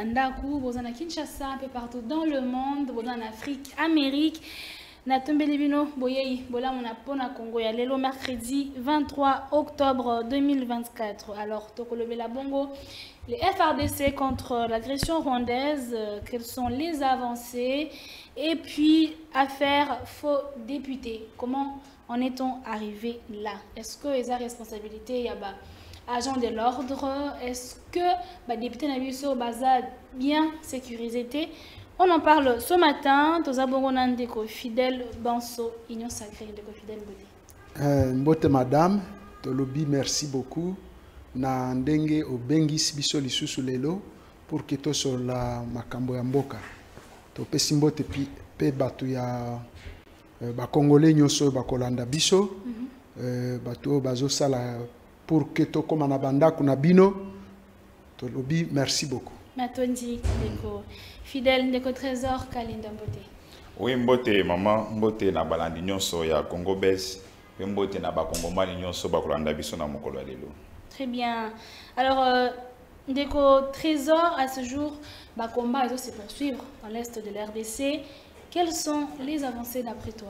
Bandaku, Bozana Kinshasa, un peu partout dans le monde, Bozana Afrique, Amérique. Natombele bino boyei bola mona pona Congo ya lelo mercredi 23 octobre 2024. Alors tokolobela bongo les FRDC contre l'agression rwandaise, quelles sont les avancées et puis affaire faux député. Comment en est-on arrivé là? Est-ce que les responsabilités y a agent de l'ordre? Est-ce que les députés n'ont pas bien sécurisé? On en parle ce matin. Tous abonnés fidèle Banso Union Sacrée de fidèle Boté. Mbote madame, tolobi merci beaucoup. Na ndenge obengis biso lisusu lelo pour que to sur la makambo ya mboka. To pesi mbote pe batu ya ba congolais nyonso ba kolanda biso. Batu bazo sala pour que to koma na banda kuna bino. Tolobi merci beaucoup. Matondi Ndeko fidèle Ndeko Trésor Kalinda Mbote. Oui Mbote maman Mbote na balandi nyonso ya Congo Bes, Mbote na ba Kongomani nyonso ba kolanda biso na mokolo lelo. Très bien. Alors Ndeko Trésor à ce jour ba combat se poursuivre dans l'est de l'RDC. Quelles sont les avancées d'après toi?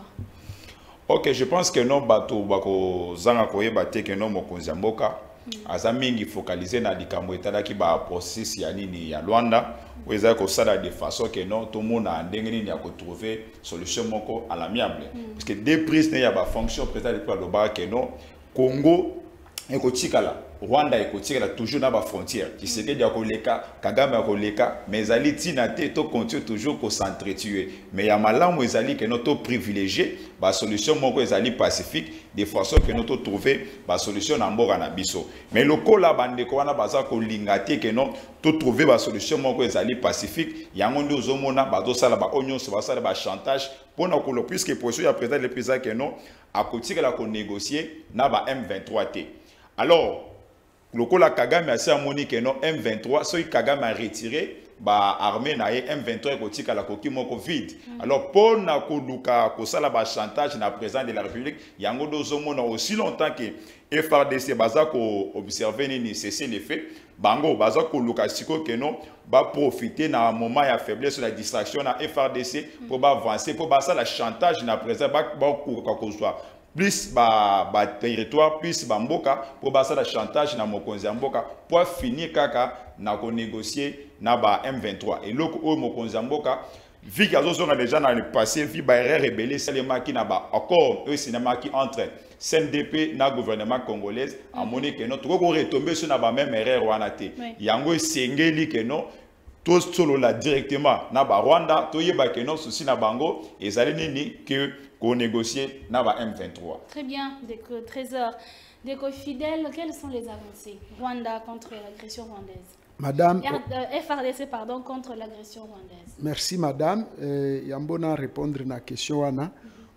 OK, je pense que non bato bako zanga koyeba te que non mokonzi ya mboka. Aza mingi focaliser na likambo etalaki ba processus ya nini ya Luanda weza ko sala de façon que non tout monde a ndenge nini ya ko trouver solution moko à l'amiable parce que deux prises ne ya ba fonction président de la loba que non Congo et ko tikala Rwanda et ko tikala toujours na ba frontière qui c'est que ya ko leka Kagame ko leka mais ali tina te to continue toujours ko s'entretuer mais ya malamu ezali que non to privilégier ba solution moko ezali pacifique de façon que nous trouver ba solution na mboka na biso mais lokola bande ko wana baza ko lingate que non to trouver ba solution moko ezali pacifique yango ndi ozomona bazo sala ba onyo so basala ba chantage pona ko lo puisque position ya président le président que non a kotika la ko négocier na ba M23 T. Alors lokola Kagame a sermoni que non M23 so Kagame a retiré ba armée na M23 kotika la koki moko vide. Alors pour na koluka ko sala ba chantage na président de la République yango dozomona aussi longtemps que FRDC baza ko observer ni cesser les faits bango baza ko luka siko que non ba profiter na moment ya faiblesse la distraction na FRDC pour ba avancer pour ba ça la chantage na président ba ko soit plus ba territoire plus ba mboka pour ba ça la chantage na mokonzi mboka pour finir kaka na ko négocier na ba M23 et loko o mokonzi mboka vu qu'ils ont déjà dans le passé vu ba rebelle seulement qui na ba accord eux cinéma qui entre CNDP na gouvernement congolais à monnaie que notre ko retomber sur na ba même erreur wana te yango sengeli que non tout solo la directement na ba Rwanda to yeba que non souci na bango ezali nini que qu'on négocier na ba M23. Très bien, Ndeko Trésor, Ndeko fidèle, quelles sont les avancées? Rwanda contre l'agression rwandaise. Madame FRDC pardon contre l'agression rwandaise. Merci madame, yambona répondre na question wana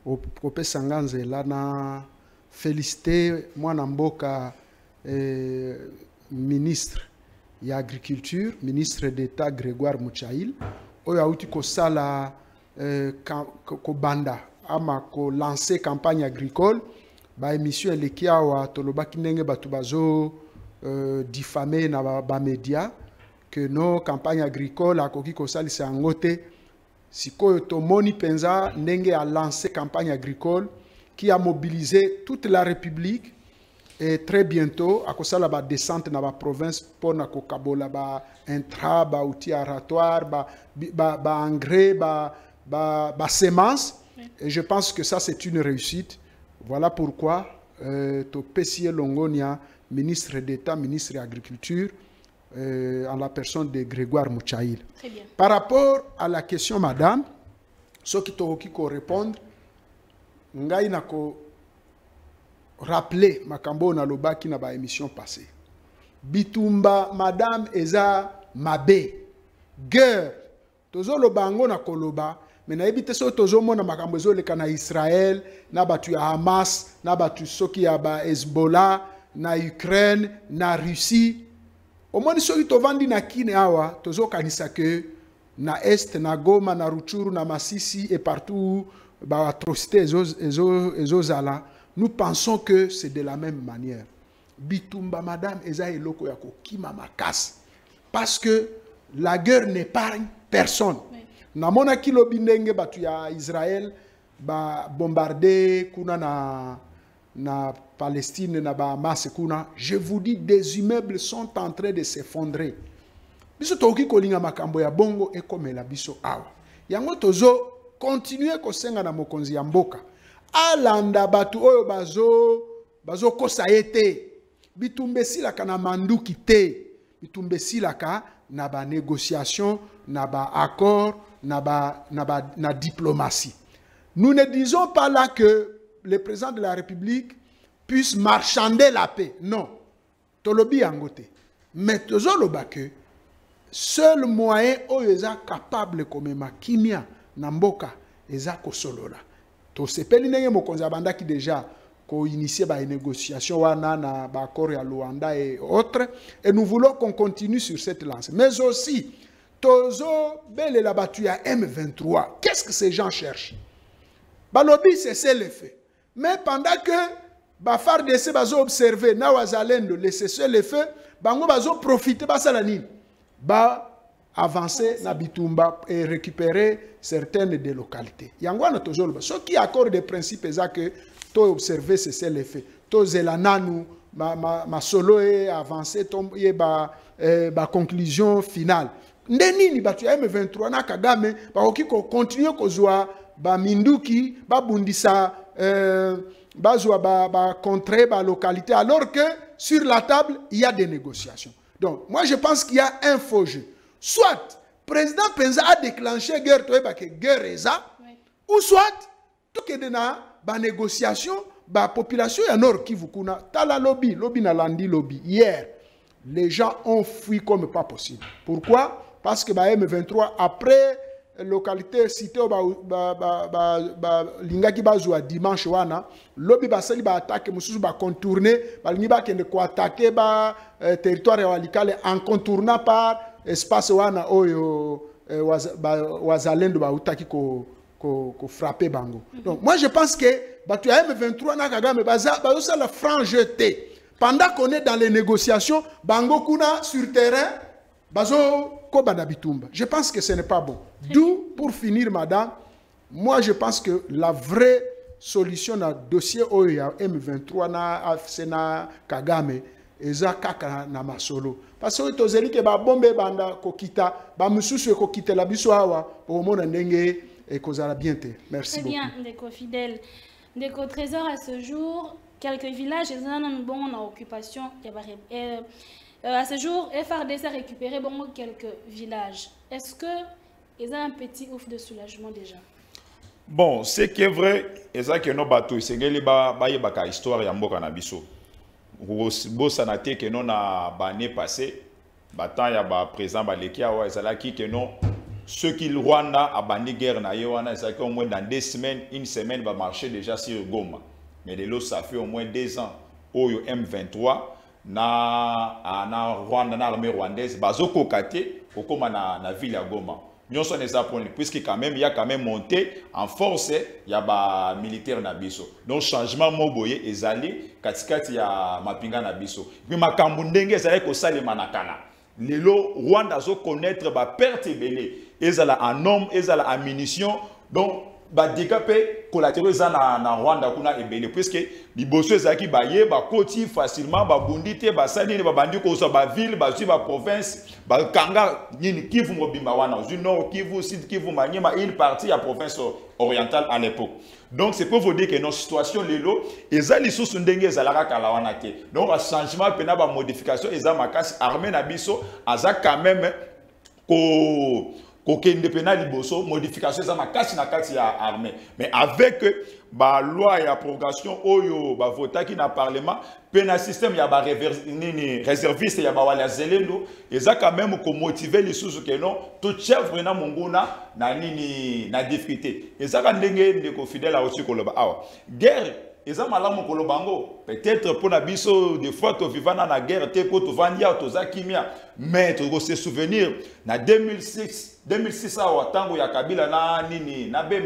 opesa nganzela na féliciter mwana mboka ministre ya agriculture, ministre d'État Grégoire Muchail oyo auti ko sala ko banda ama ko lancer campagne agricole ba émission eleki awa tolobaki ndenge batu bazo diffamer na ba média que nos campagnes agricoles akoki ko salisa yango te sikoyo tomoni penza ndenge a lancé campagne agricole qui a mobilisé toute la République et très bientôt à cause la descente dans la province pour na ko kabola ba intra ba outil aratoire ba engrais ba semences et je pense que ça c'est une réussite. Voilà pourquoi to Pessie Longonia ministre d'État, ministre de l'Agriculture en la personne de Grégoire Muchail. Très bien. Par rapport à la question madame, ce qui toki ko répondre ngai na ko rappeler makambo na lobaki na ba émission passée. Bitumba madame eza mabe guerre tozo lobango na koloba mais na ebite so tozo mona makambo zo leka na Israël na batu ya Hamas na batu soki ya ba Hezbollah na Ukraine na Russie omoni soki tovandi na kine awa tozo kanisa que na est na Goma na Ruchuru na Masisi et partout ba atrocité ezo zala. Nous pensons que c'est de la même manière. Bitumba madame eza eloko ya kokima makasi parce que la guerre n'épargne personne. Namona kilo bindenge batu ya Israël ba bombardé kuna na Palestine na ba Hamas kuna. Je vous dis, des immeubles sont en train de s'effondrer. Biso toki kolinga makambo ya bongo ekomela biso awa. Yango tozo continuer kosenga na mokonzi ya mboka. Alanda batu oyo bazo kosa ete. Bitumbesila na manduki te. Bitumbesila na ba négociation, na ba accord, na diplomatie. Nous ne disons pas là que le président de la République puisse marchander la paix. Non. Tolobi angote. Mais tozoloba que seul moyen où ils sont capables comme kimia namboka eza kosolola. To sepeli nenge mokonzi abanda ki déjà ko initier ba négociation wana na ba accord ya Luanda et autres, et nous voulons qu'on continue sur cette lancée. Mais aussi tozo bele la batu ya M23. Qu'est-ce que ces gens cherchent? Balobi c'est le fait. Mais pendant que ba FARDC bazo observer na wazalendo le cessez le feu, bango bazo profiter ba salanine. Ba avancer na bitumba et récupérer certaines des localités. Yangwana tozoloba. Ce qui accorde des principes est que to observer c'est l'effet. To zelananu ma solo et avancer tombe ba conclusion finale. Ndenini batu ya M23 na Kagame ba okiko continuer kozwa ba minduki ba bundisa bazwa ba contrer ba localité alors que sur la table il y a des négociations. Donc, moi, je pense qu'il y a un faux jeu. Soit, le président Penza a déclenché guerre, guerre ou soit, tout est dans la négociation, la population est nord qui vous connaît. Tala lobby, lobby na landi lobby. Hier, les gens ont fui comme pas possible. Pourquoi? Parce que M23, après localité cité lingaki bazwa dimanche wana lobby basali ba attaque mususu ba contourner balingi ba kende ko attaquer ba territoire ya Walikale en contournant par espace wana oyo wazalendo ba utaki ko frapper bango. Donc moi je pense que batu ya M23 na Kagame baza la frange T. Pendant qu'on est dans les négociations, bango kuna sur terrain bazo je pense que ce n'est pas bon. D'où, pour finir, madame, moi je pense que la vraie solution dans le dossier OEA M23 na Afsena Kagame eza kaka na masolo. Parce que tozeli ke ba bombe banda kokita ba mususu kokita la biso awa pour mona ndenge et kozala bien te. Merci beaucoup. Très bien, Ndeko fidèle. Ndeko trésor à ce jour, quelques villages ils ont bon en occupation à ce jour, FARDC a récupéré quelques villages. Est-ce qu'ils ont un petit ouf de soulagement déjà? Bon, ce qui est vrai, c'est que nos bateaux, c'est que les histoire ya mboka na biso. Sanate que non na bané passé, batan ya ba présent ba lekia wa ezalaki que non ceux qui Rwanda a banni guerre na yoana ezalaki au moins dans 2 semaines, une semaine va marcher déjà sur Goma. Mais de l'eau ça fait au moins 2 ans. Oyo M23 na Rwanda na armée rwandaise bazoko kate okoma na ville ya Goma. Nous sommes des apprenants puisque quand même il y a quand même monté en force il y a ba militaire na biso. Donc changement moboye ezali katikati ya mapinga na biso. Puis makambo ndenge ezali ko salema na kala. Lelo Rwanda zo connaître ba perte belé ezala en homme ezala en munitions. Donc ba décapé collatéraux na Rwanda kuna ebele puisque liboso ezaki baye ba koti facilement ba bundite ba salini ba bandi ko so ba ville ba ba province ba kanga nini Kivu mobimba wana du nord Kivu sud Kivu Maniema une partie à province orientale à l'époque. Donc c'est pour vous dire que notre situation lelo ezali sous ndenge ezalaka kala wana te. Donc un changement pena ba modification ezama makasi armée na biso aza quand même ko indépendant liboso modification ça makasi na kati ya armée mais avec ba loi ya prorogation oyo ba votaki na parlement pena système ya ba réserviste ya ba wala zelendo eza quand même ko motiver les sous que non tout chef na monguna na nini na difficulté eza ka ndenge ndeko fidèle a aussi koloba awa guerre eza malamu kolobango peut-être pour na biso des fois to vivana na guerre te ko to vandia to zakimia mais to se souvenir na 2006 awa tango ya Kabila na nini na Bemba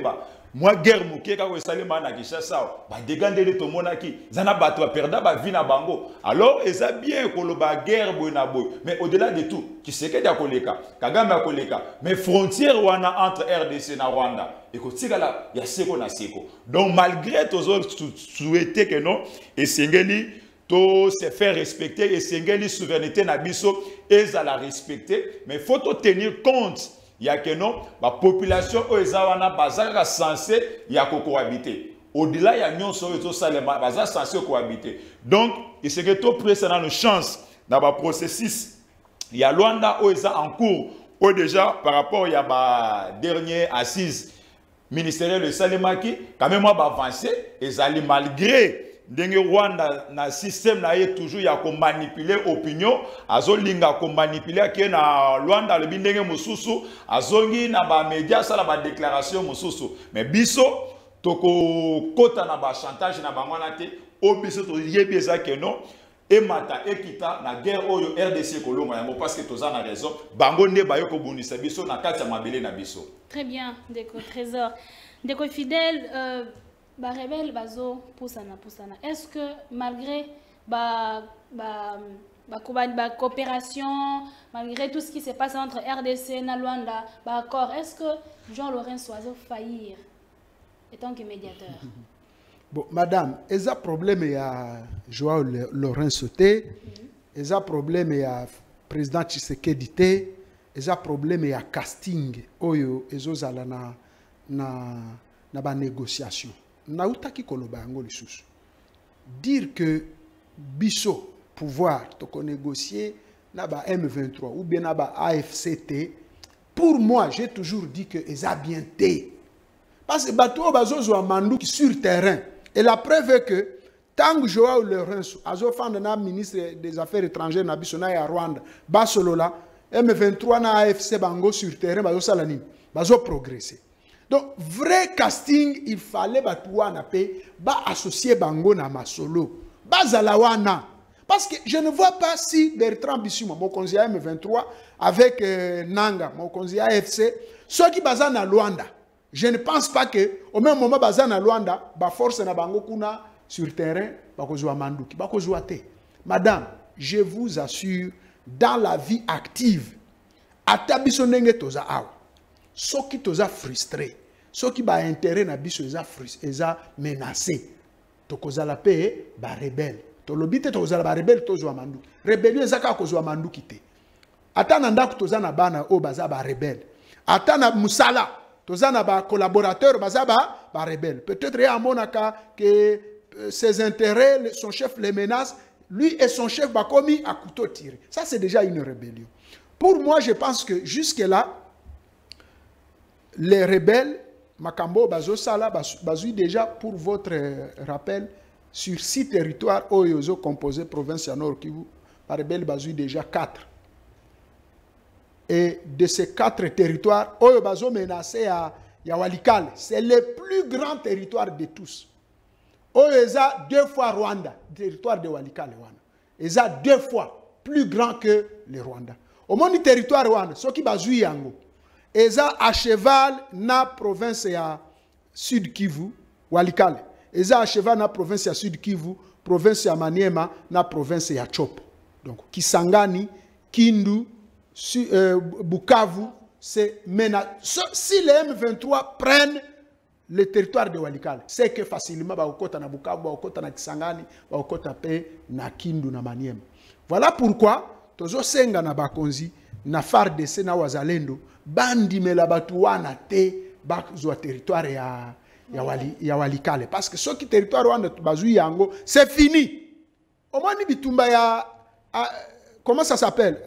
moi guerre moké ka ko salima na Kinshasa ba dégandeli to monaki zana bato perda ba vie na bango alors eza bien ko lo ba guerre boy na boy mais au-delà de tout tu sais que ya koleka Kagame akoleka mais frontière wana entre RDC na Rwanda et ko tikala ya seko na seko donc malgré tous autres souhaiter que non et sengeli to se faire respecter et sengeli souveraineté na biso ezala respecter mais faut tenir compte. Il y a que non, la population est censée cohabiter. Au-delà, il y a une censée cohabiter. Donc, il serait tout près dans une chance dans le processus. Il y a Luanda qui est en cours. Ou déjà, par rapport à la dernière assise ministérielle de Salimaki, quand même, on va avancer. Et malgré Ndenge Rwanda na système na ye toujours ya ko manipuler opinion azolinga ko manipuler ke na Rwanda le bindenge mususu azongi na ba média sala ba déclaration mususu mais biso toko kota na ba chantage na bango na te o biso to yebi eza ke non e mata ekita na guerre oyo RDC kolonga yango parce que toza na raison bango nde ba yo ko bunisa biso na kati ya mabele na biso. Très bien, Ndeko Trésor. Ndeko Fidèle ba rebelle bazo poussana. Est-ce que malgré ba coopération, malgré tout ce qui se passe entre RDC et Luanda, ba accord, est-ce que Jean-Laurent Soiseau faillir en tant que médiateur? Bon, madame, il y a un problème il y a Joao Laurent Sauté, il y a un problème il y a président Tshisekedi, il y a un problème il y a casting oyo ezozala na négociation. Nautaki koloba yango lisusu. Dire que biso pouvoir toko négocier na ba M23 ou bien na ba AFCT, pour moi j'ai toujours dit que eza bien té. Parce que bato bazozo amanduki sur terrain et la preuve est que tant que Joao Lorenzo azo fanda na ministre des affaires étrangères na biso na ya Rwanda basolola M23 na AFC bango sur terrain bazo sala nini bazo progresser. Donc, vrai casting, il fallait associer Bango na Masolo. Bazalawana. Parce que je ne vois pas si Bertrand Bissuma, mon conseiller M23, avec Nanga, mon conseiller AFC, ceux qui basent na Luanda. Je ne pense pas que, au même moment, basent na Luanda, force na Bango kuna sur terrain, bakozwa manduki, bakozwa te. Madame, je vous assure, dans la vie active, atabisonenge toza awa. Ceux qui sont frustrés, ceux qui ont intérêt à biso sont menacés. Tokoza la paix, ba rebelle. Tolobite tokoza la rebelle tozo mandu. Rébellion ezaka kozwa mandu kité. Atana ndako toza na bana o baza ba rebelle. Atana musala toza na ba collaborateur baza ba rebelle. Peut-être ya monaka que ses intérêts, son chef les menace, lui et son chef ba commis à couteau tiré. Ça c'est déjà une rébellion. Pour moi, je pense que jusque là les rebelles, Makambo, Bazo Sala, Bazoui déjà, pour votre rappel, sur 6 territoires, Oyozo composé province à Nord Kivu, par rebelles Bazoui déjà 4. Et de ces 4 territoires, Oyo Bazo menacé à Walikale. C'est le plus grand territoire de tous. Oyoza 2 fois Rwanda, territoire de Walikale. Eza 2 fois plus grand que le Rwanda. Au moins du territoire Rwanda, ce qui Bazoui Yango. Eza à cheval na province ya Sud Kivu, Walikale. Eza à cheval na province ya Sud Kivu, province ya Maniema, na province ya Chopo. Donc, Kisangani, Kindu, Bukavu, c'est maintenant. Si les M23 prennent le territoire de Walikale, c'est que facilement, Baokota na Bukavu, Baokota na Kisangani, Baokota pe na Kindu na Maniema. Voilà pourquoi, tozo senga na Bakonzi, na FARDC na Wazalendo, bandi melabatuana te bazwa territoire ya Walikale parce que ce qui territoire wana bazui yango c'est fini. Au moins ni bitumba ya comment ça s'appelle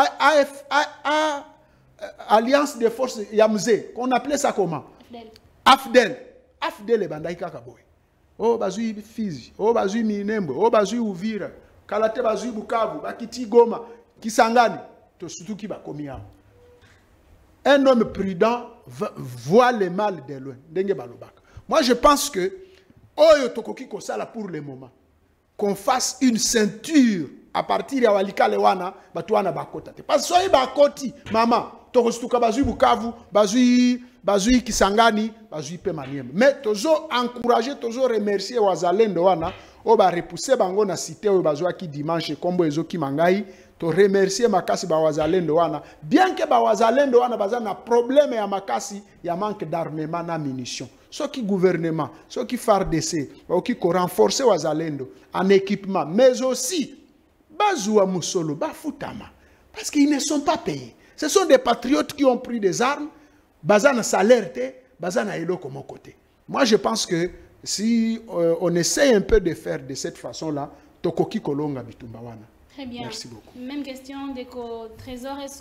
Alliance des forces Yamze qu'on appelait ça comment Afdel e bandai kaka boy. Oh bazui Fizi, oh bazui Minembo, oh bazui Uvira, Kalate bazui Bukavu, bakiti Goma, Kisangani to surtout qui ba komi ya. Un homme prudent voit le mal de loin. Moi, je pense que pour le moment, qu'on fasse une ceinture à partir de Walikale wana, batuana bakota. Parce que soyez bakoti, maman, tokostuka bazui Bukavu, bazui bazui Kisangani, bazui pe Maniema. Mais tozo encourager, tozo remercier wazalendo wana, o ba repousser bango na cité o bazwa ki dimanche kombo ezo ki mangai, to remercier makasi ba wazalendo wana, bien que ba wazalendo wana baza na problème ya makasi ya manque d'armement na munitions. Ce qui gouvernement, ce qui FARDC, qui renforcer wazalendo en équipement, mais aussi bazoua musolo, bafutama, parce qu'ils ne sont pas payés. Ce sont des patriotes qui ont pris des armes, bazana salaire, bazana elo comme côté. Moi je pense que si on essaie un peu de faire de cette façon-là, tokoki kolonga bitumbawana. Très bien. Merci beaucoup. Même question d'Eco Trésor, est-ce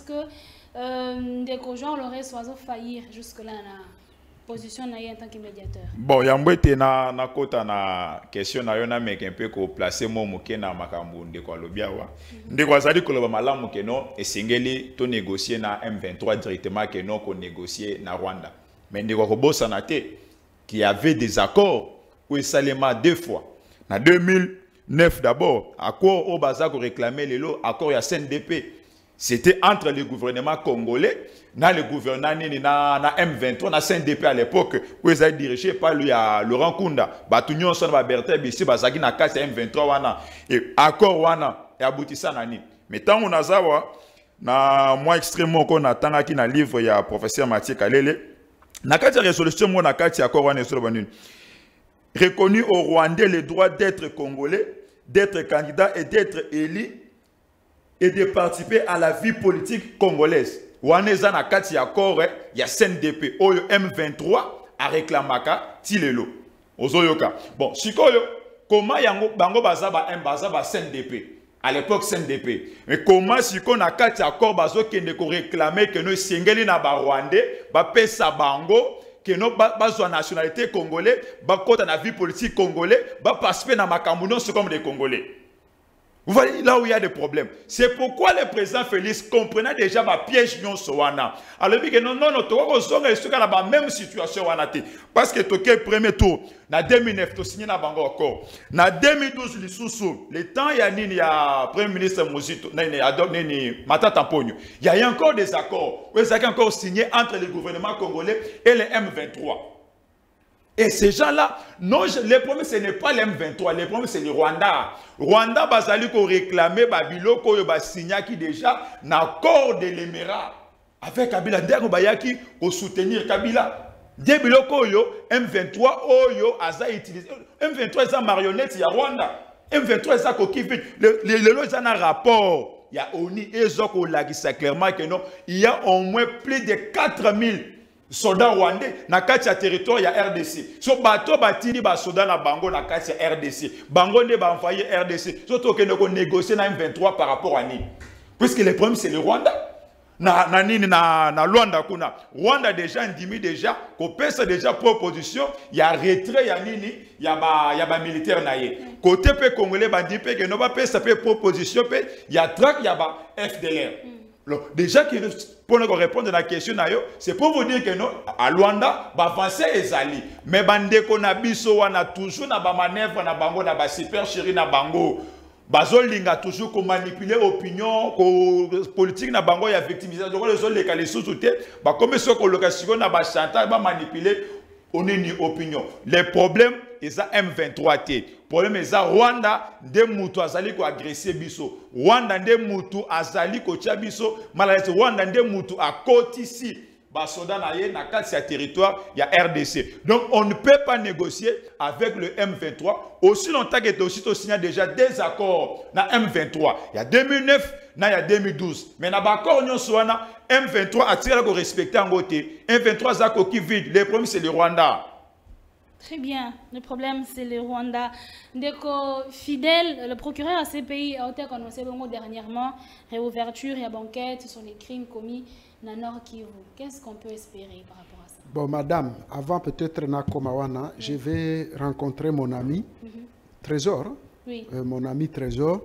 que Deco Jean l'aurait soit faillir jusque-là na position en tant que médiateur? Bon, yambwete na kota na question na yona meke un peu ko placer mo moke na makambu ndeko alobiawa. Ndeko azali koloba malamu ke no esengeli to négocier na M23 directement ke no ko négocier na Rwanda. Mais ndeko ko bossa na te qui avait des accords où Salema 2 fois. Na 2009 d'abord, accord au Bazako réclamait les lots, accord à CNDP. C'était entre le gouvernement congolais, le gouvernement na M23, na CNDP à l'époque, où ils étaient dirigés par Laurent Kunda. Batunion son Bertin Bissi, Bazaki na casse M23 wana et accord wana et aboutissant nani. Mais tant on a zawa na moi extrêmement qu'on attend qui na livre ya professeur Mathieu Kalele. Na carte résolution moi na carte accord wana sur banune. Reconnu au Rwandais le droit d'être congolais, d'être candidat et d'être élu et de participer à la vie politique congolaise. Waneza na kati accord ya CNDP oyo M23 a réclamaka tilelo. Ozoyoka. Bon, sikoyo comment yango bango bazaba bazaba CNDP. À l'époque CNDP. Mais comment siko na kati accord bazo kende ko réclamer que no singeli na ba Rwandais ba pesa bango que nos la nationalité congolais, dans la vie politique congolais, participer dans ma camouflage comme des Congolais. Vous voyez là où il y a des problèmes. C'est pourquoi le président Félix comprenait déjà ma piège non soana. Alors il dit que non, tu vas la même situation. Parce que tu es premier tour. En 2009, tu as signé na bango encore. En 2012, le temps il y a Premier ministre Mozito, Matata Pogno. Il y a encore des accords. Ils ont encore signé entre le gouvernement congolais et le M23. Et ces gens-là, non, le problème ce n'est pas le M23, le problème c'est le Rwanda. Rwanda bazali ko réclamer Babilo ko yoba signa qui déjà l'accord de l'Émirat avec Kabila ndeko bayaki ko soutenir Kabila. Debilo ko yo M23 oyo aza utilisé. M23 est en marionnette ya Rwanda. M23 est ko kifit le lois en rapport. Il y a ONU et Zoko lagisa clairement que non, il y a au moins plus de 4000 soldats rwandais na kati ya territoire ya RDC. So bato batini ba soldats na bango na kati ya RDC. Bango ne ba envoyer RDC. So to kende ko négocier na M23 par rapport à ni. Puisque le problème c'est le Rwanda. Na Rwanda kuna. Rwanda déjà indimi déjà ko pesa déjà proposition ya retrait ya nini ya ba militaire na ye. Côté pe congolais ba dit pe que no ba pesa pe proposition pe ya track ya ba FDLR. Alors, déjà, pour nous répondre à la question, c'est pour vous dire que nous, à Luanda, avancer les alliés. Mais bandeko na biso wana toujours na ba manœuvre na bango na ba super chéri na bango. Bazolinga toujours ko manipuler opinion ko politique na bango ya victimisation. Donc les autres les sous-souté, ba comme ce ko location na ba chantage ba manipuler on est ni opinion. Les problèmes ils a M23 T. Problème est Rwanda de mutu azali ko agresser biso. Rwanda de mutu azali ko tia biso. Malgré Rwanda de mutu à côté ici. Basoda na ye na kati ya territoire ya RDC. Donc on ne peut pas négocier avec le M23 aussi longtemps que aussi signé déjà des accords na M23. Il y a 2009, il y a 2012. Mais na accord nyon soana M23 a tiré ko respecter en côté. M23 zako qui vide. Le problème c'est le Rwanda. Très bien. Le problème, c'est le Rwanda. Ndeko fidèle, le procureur à ces pays a été annoncé dernièrement réouverture et banquette sur les crimes commis dans le Nord Kivu. Qu'est-ce qu'on peut espérer par rapport à ça? Bon, madame, avant peut-être Nakomawana, je vais rencontrer mon ami Trésor. Oui. Mon ami Trésor.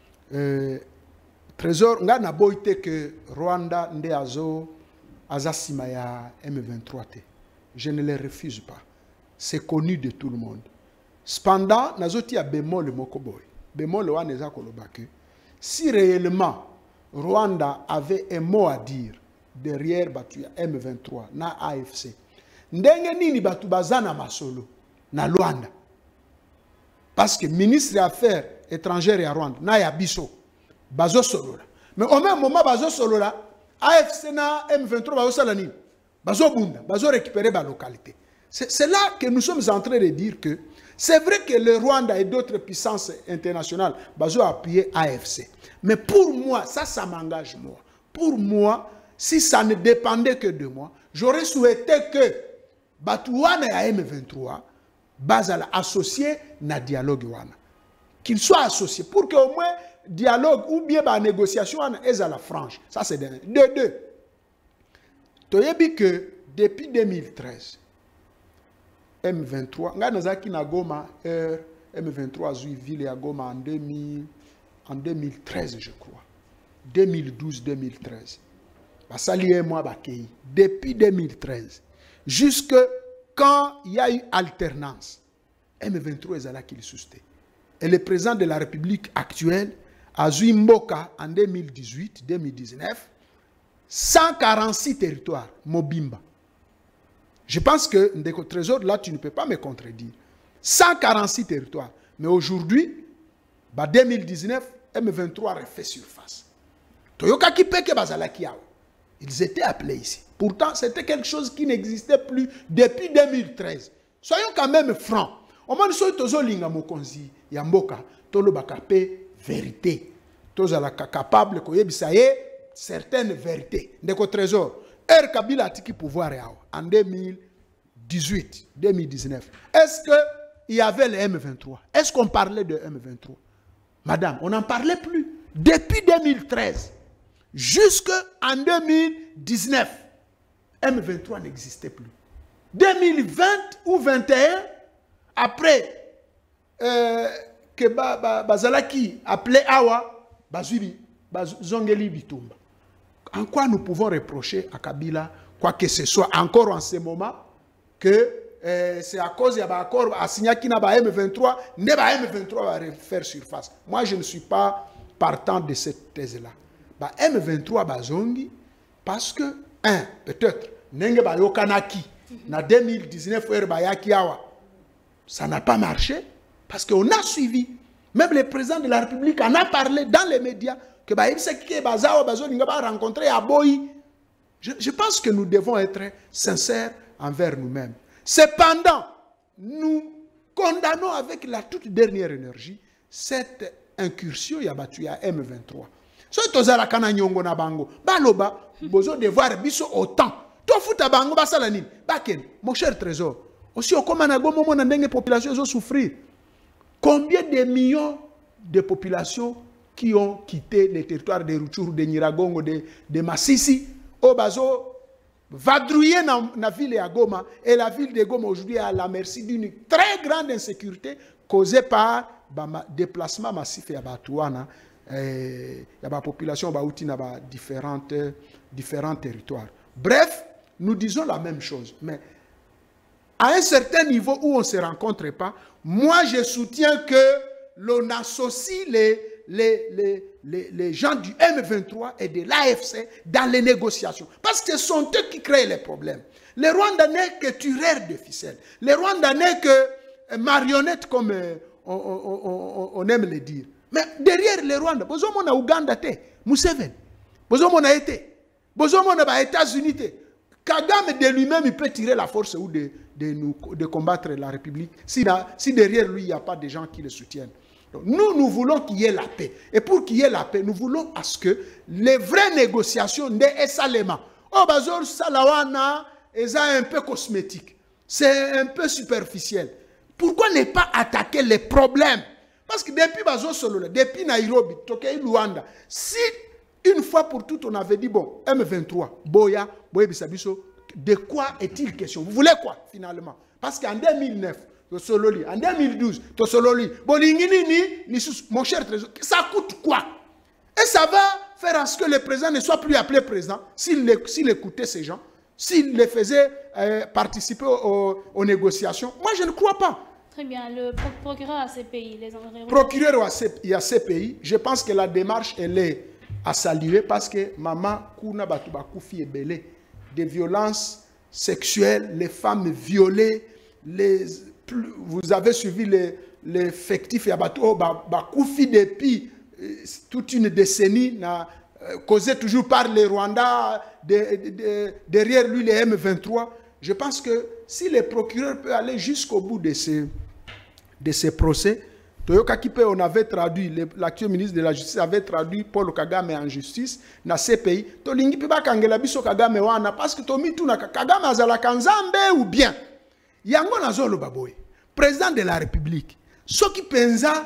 Trésor, nga na boite que Rwanda nde azasima ya M23 te. Je ne le refuse pas. C'est connu de tout le monde. Cependant, nazoti a bémol mokoboy. Bémol wa neza kolobake. Si réellement Rwanda avait un mot à dire derrière battu M23 na AFC, ndenge nini batu bazana masolo na Luanda. Parce que ministre des Affaires étrangères ya Rwanda na ya biso bazo solola. Mais au même moment bazo solola AFC na M23 bazo sala nini? Bazo bunda, bazo récupérer ba localité. C'est là que nous sommes en train de dire que c'est vrai que le Rwanda et d'autres puissances internationales bazo appuyer AFC. Mais pour moi, ça m'engage moi. Pour moi, si ça ne dépendait que de moi, j'aurais souhaité que Batouana et M23 bazala associé na dialogue wana. Qu'ils soient associés pour qu'au moins dialogue ou bien la négociation est à la franche. Ça c'est de deux. Toyebi que depuis 2013, M23, nga nazaki na Goma, M23 zui ville à Goma en 2013 je crois. 2012-2013. Basali et moi bakei. Depuis 2013 jusque quand il y a eu alternance, M23 est là qui le soutient. Et le président de la République actuelle, Azui Mboka, en 2018-2019, 146 territoires, Mobimba. Je pense que, Ndeko Trésor, là, tu ne peux pas me contredire. 146 territoires. Mais aujourd'hui, 2019, M23 refait surface. Toyoka Kipeke Bazalakiao. Ils étaient appelés ici. Pourtant, c'était quelque chose qui n'existait plus depuis 2013. Soyons quand même francs. Au moins, nous sommes linga mokonzi yamboka, tolo bakape vérité. Tozala capable ko yebisaye certaines vérités. Ndeko Trésor, Kabila a tiki pouvoir en 2018, 2019. Est-ce qu'il y avait le M23? Est-ce qu'on parlait de M23? Madame, on n'en parlait plus. Depuis 2013 jusqu'en 2019, M23 n'existait plus. 2020 ou 2021, après que Bazalaki appelé Awa, Zongeli Bitumba. En quoi nous pouvons reprocher à Kabila, quoi que ce soit, encore en ce moment, que c'est à cause de l'accord à Signaki na M23, ne M23 va faire surface. Moi, je ne suis pas partant de cette thèse-là. M23 bazongi parce que peut-être nenge ba yokanaki na 2019 bayaki awa, ça n'a pas marché parce qu'on a suivi. Même le président de la République en a parlé dans les médias que rencontrer à Boyi. Je pense que nous devons être sincères envers nous-mêmes. Cependant, nous condamnons avec la toute dernière énergie cette incursion yabattu à M23. So tozala kana nyongo na bango baloba bozo devoir biso autant to futa bango basala nini baken mon cher Trésor aussi okoma na gomo mona ndenge population zo souffrir. Combien de millions de populations qui ont quitté les territoires de Rutshuru, de Nyiragongo, de Masisi au bazo vadrouiller dans la ville de Goma, et la ville de Goma aujourd'hui est à la merci d'une très grande insécurité causée par le déplacement massif de Batouana. Il y a la population qui est différents territoires. Bref, nous disons la même chose. Mais à un certain niveau où on ne se rencontre pas, moi je soutiens que l'on associe les gens du M23 et de l'AFC dans les négociations. Parce que ce sont eux qui créent les problèmes. Les Rwandais n'est que tueurs de ficelles. Les Rwandais n'est que marionnettes comme on aime le dire. Mais derrière les Rwandais, vous avez Ouganda, Museveni, vous avez été, vous avez États-Unis. Kagame de lui-même, il peut tirer la force ou de combattre la République si derrière lui, il n'y a pas de gens qui le soutiennent. Donc, nous voulons qu'il y ait la paix. Et pour qu'il y ait la paix, nous voulons à ce que les vraies négociations n'aient salement. Oh, Bazor Salawana est un peu cosmétique. C'est un peu superficiel. Pourquoi ne pas attaquer les problèmes? Parce que depuis Bazor Solo, depuis Nairobi, Tokyo, Luanda, si une fois pour toutes on avait dit, bon, M23, Boya, Boya Bisabiso, de quoi est-il question? Vous voulez quoi finalement? Parce qu'en 2009, en 2012, mon cher Trésor, ça coûte quoi? Et ça va faire en sorte que le président ne soit plus appelé président s'il écoutait ces gens, s'il les faisait participer aux négociations. Moi, je ne crois pas. Très bien. Le procureur à ces pays, procureur à ces pays, je pense que la démarche, elle est à saluer parce que maman, Kuna Batouba Koufi est belé, des violences sexuels, les femmes violées, vous avez suivi l'effectif, il y a Koufi depuis toute une décennie, causé toujours par les Rwandais, derrière lui les M23. Je pense que si les procureurs peuvent aller jusqu'au bout de ces procès, Toyoka Kipe, on avait traduit, l'actuel ministre de la Justice avait traduit Paul Kagame en justice dans ces pays. Tolingi Piba Kangela Biso Kagame wana, parce que Tomi Tuna Kagame Azala Kanzambe ou bien. Yango Nazolo Baboy, président de la République, ce qui pensa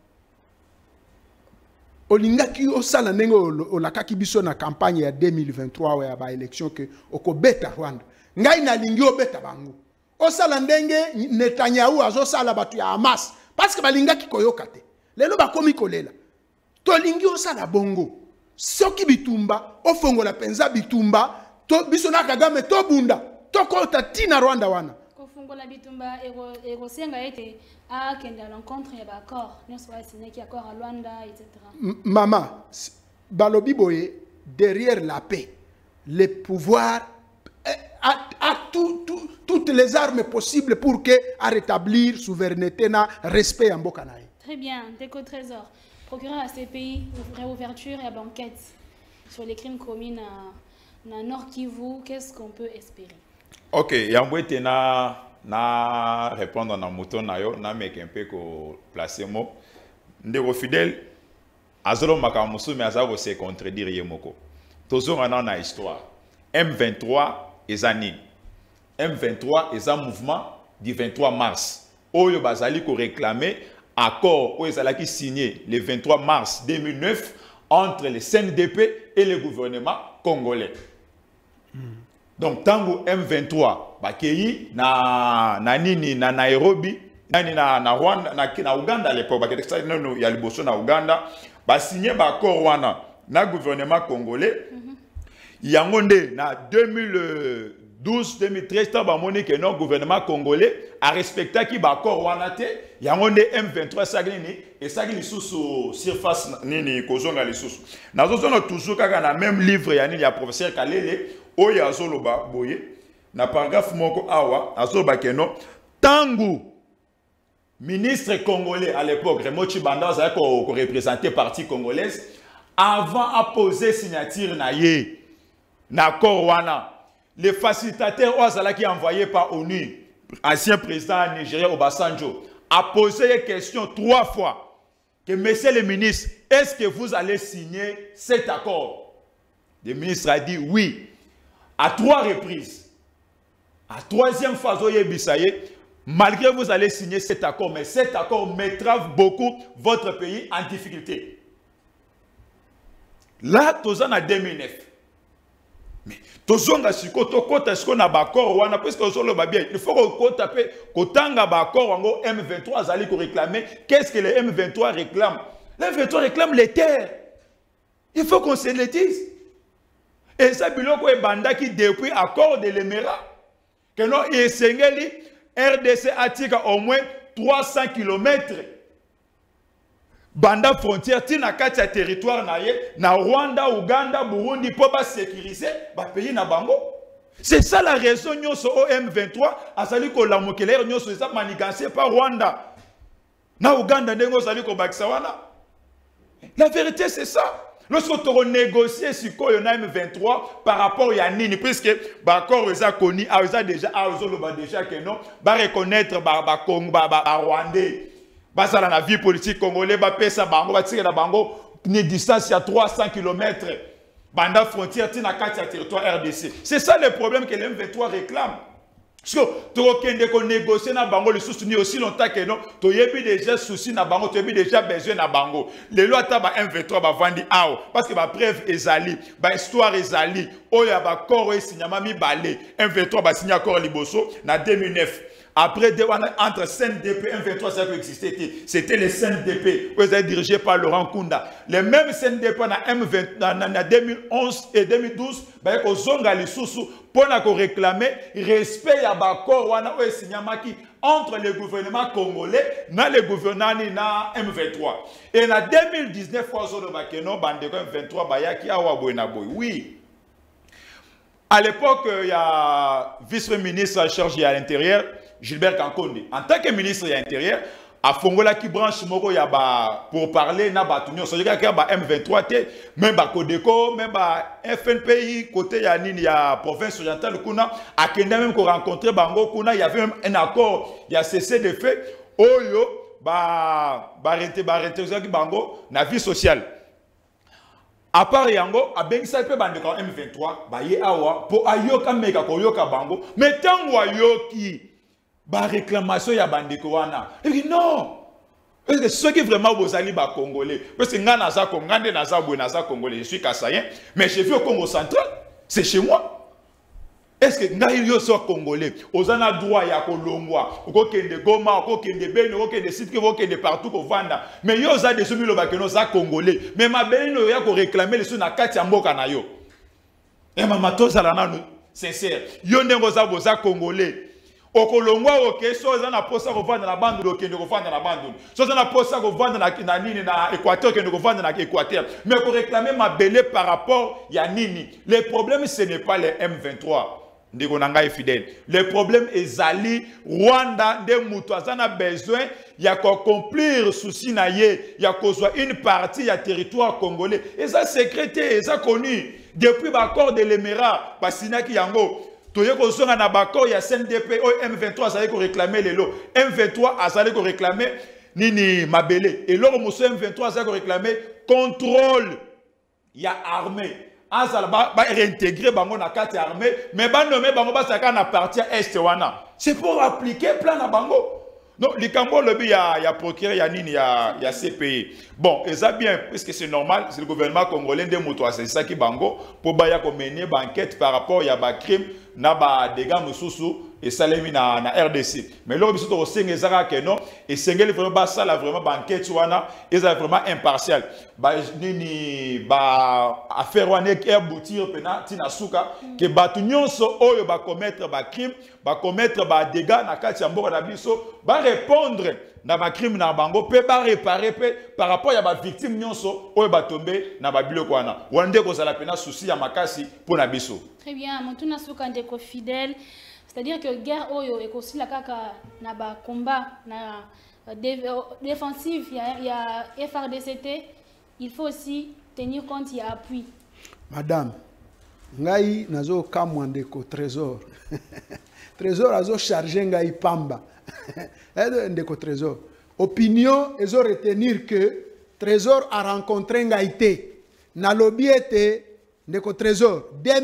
Olinga ki osala ndenge olakaki biso na campagne ya 2023 ya ba élection que okobeta Rwanda. Ngai na lingi obeta bango. Osala ndenge Netanyahu azosala batu ya Hamas. Parce que balinga ki koyoka te. Lelo bakomi kolela. To lingi osala bongo. Soki bitumba, ofongola penza bitumba, to biso na Kagame to bunda. To kota tina Rwanda wana. Kofongola bitumba ego senga ete a kende à l'encontre ya ba accord. Nous soit signé qui accord à Rwanda etc. Maman, balobi boye derrière la paix, le pouvoir a toutes les armes possibles pour que à rétablir souveraineté na respect en Bokanaï. Très bien, Déco Trésor. Procureur à ces pays, réouverture et banquette sur les crimes commis dans Nord Kivu, qu'est-ce qu'on peut espérer? Ok, Yambouete na répondre na mouton na yo, na mec un peu ko placer mot. Ndeko fidèle, azolo makamusu mais azalo se contredire yemoko. Toujours na histoire. M23 ezani. M23 est un mouvement du 23 mars. Oyo bazali ko réclamer accord où ezalaki signé le 23 mars 2009 entre le CNDP et le gouvernement congolais. Donc tango M23 bakei na Nairobi na Rwanda na Uganda à l'époque bakei no ya liboso na Uganda ba signé ba accord wana na gouvernement congolais. Yango nde na 2012-2013, que notre gouvernement congolais a respecté qui accord wanate, yango nde M23 sagini et sagini sous surface nini kozonga les sous. Nazo toujours kaka na même livre yani ya professeur Kalele oya azoloba boye na paragraphe moko awa azoloba keno tangu ministre congolais à l'époque Raymond Tshibanda a représenté parti congolaise avant à poser signature na ye na accord wana. Les facilitateurs qui envoyés par ONU, ancien président nigérien Obasanjo, a posé une question 3 fois. Que monsieur le ministre, est-ce que vous allez signer cet accord? Le ministre a dit oui. À 3 reprises. À 3e fois, malgré vous allez signer cet accord, mais cet accord mettra beaucoup votre pays en difficulté. Là, tout ça en 2009. Mais tozonga siko to kota siko na bakor wana parce que ozolo babia il faut ko taper kotanga bakor wango M23 azali ko réclamer. Qu'est-ce que les M23 réclament? Les M23 réclament les terres. Il faut qu'on se le dise. Et ça biloko e banda qui depuis accord de l'Émirat que non esengeli RDC atika au moins 300 km banda frontière tina kati ya territoire na ye na Rwanda, Uganda, Burundi pour ba sécuriser ba pays na bango. C'est ça la raison nyonso M23 azali ko la mokele nyonso ça manigancé par Rwanda na Uganda ndengo azali ko bakisa wana. La vérité c'est ça. Lorsque tu renégocier sur quoi na M23 par rapport à nini puisque ba accord eza koni a déjà déjà que non ba reconnaître ba Congo ba Rwandais. Basala la vie politique congolais, pesa bango, batire la bango, une distance à 300 km. Banda frontière, tina kati à territoire RDC. C'est ça le problème que l'M23 réclame. Parce que tu as négocier na bango, le souci aussi longtemps que non, tu as déjà souci na bango, tu as déjà besoin na bango. Les lois ta ba M23 ba vandi ao, parce que ba preuve ezali, ba histoire ezali, oya ba corps et signama mi balé. M23 ba signé accord liboso na 2009. Après, entre CNDP et M23, ça existait. C'était les CNDP, vous êtes dirigés par Laurent Kunda. Les mêmes CNDP en 2011 et 2012, pour réclamer respect à Bakor entre le gouvernement congolais et le gouvernement M23. Et en 2019, M23, oui. À l'époque, il y a vice-ministre chargé à l'intérieur, Gilbert Kankonde. En tant que ministre de l'Intérieur, à Fongola qui branche moko ya ba pour parler na ba tunyo so yaka ba M23 te même ba Codeco même ba FNPI côté ya nini ya province orientale kuna akenda même ko rencontrer bango kuna il y avait même un accord il y a cessé de fait oyo ba rente qui bango na vie sociale à part yango abengisa pe bande ko M23 ba ye awa po ayoka meka ko yoka bango mais tango ayoki ba réclamation ya bandeko wana. Et puis non. Parce que ceux qui vraiment vous allez ba congolais parce que nga naza congolais naza bwe naza congolais je suis kassayen mais je vis au Congo central, c'est chez moi. Est-ce que nga yo so congolais ozana droit ya kolongwa ko kende Goma ko kende Beni ko kende site ko kende partout ko vanda mais yo za de somi lo ba que no za congolais mais ma beni ya ko réclamer les sous na kati ya mboka na yo. Et mama to zala nanu sincère yo ndengo za boza congolais okolongwa oke so za na posa ko vanda na bandu okende ko vanda na bandu so za na posa ko vanda na nini na Équateur kende ko vanda na Équateur mais ko réclamer ma belé par rapport ya nini. Le problème ce n'est pas les M23 ndiko nanga fidèle, le problème est Zali Rwanda de mutu azana besoin ya ko accomplir souci na ye ya kozwa une partie ya territoire congolais et ça secrété et ça connu depuis l'accord de l'Émirat basinaki yango. Toye ko zonga na bako ya CNDP o M23 azali ko réclamer lelo M23 azali ko réclamer nini mabele et loro moso M23 azali ko réclamer contrôle ya armée azala ba réintégrer bango na carte armée mais ba nommer bango ba saka na partie est wana c'est pour appliquer plan na bango. Non, likambo lobby ya procureur ya nini ya CPI. Bon, et ça bien puisque c'est normal, c'est le gouvernement congolais de moto c'est ça qui bango pour baya ko mener enquête par rapport ya ba crime na ba dégâts mususu et salemi na RDC. Mais là biso to senga zaka que non et sengeli vraiment ba ça là vraiment ba enquête wana et ça vraiment impartial. Ba nini ba affaire wana ki aboutir pena tina suka que batu nyonso oyo ba commettre ba crime ba commettre ba dégâts na kati ya mboka na biso ba répondre na ba crime na bango pe ba réparer pe par rapport ya ba victime nyonso oyo ba tomber na ba biloko wana wande ko zala pena souci ya makasi pour na biso. Très bien, Montuna Souka ndeko fidèle, c'est-à-dire que guerre oyo et aussi la kaka na ba combat na défensif il y a FRDCT, il faut aussi tenir compte il y a appui. Madame, ngai nazo kamwa ndeko trésor. Trésor azo charger ngai pamba. Ndeko trésor. Opinion ezo retenir que trésor a rencontré ngaité. Na lobby était ndeko trésor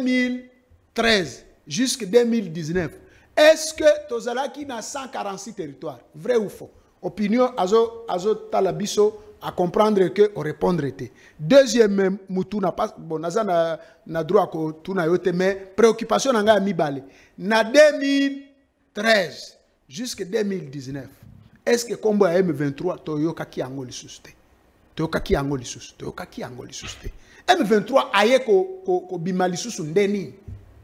2013 jusqu'en 2019. Est-ce que tozalaki na 146 territoires? Vrai ou faux? Opinion azo talabiso à comprendre que on répondre était. Deuxième mutu na pas bon naza na droit ko tuna yote mais préoccupation nga mi balé. Na 2013 jusqu'en 2019. Est-ce que combo M23 toyoka ki angoli susté? Toyoka ki angoli susté? Toyoka ki angoli susté? M23 aye ko bimali susu ndeni.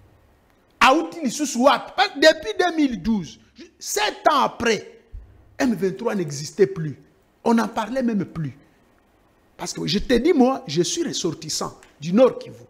Aouti li susu wapi? Depuis 2012, 7 ans après, M23 n'existait plus. On n'en parlait même plus. Parce que je te dis, moi, je suis ressortissant du Nord Kivu.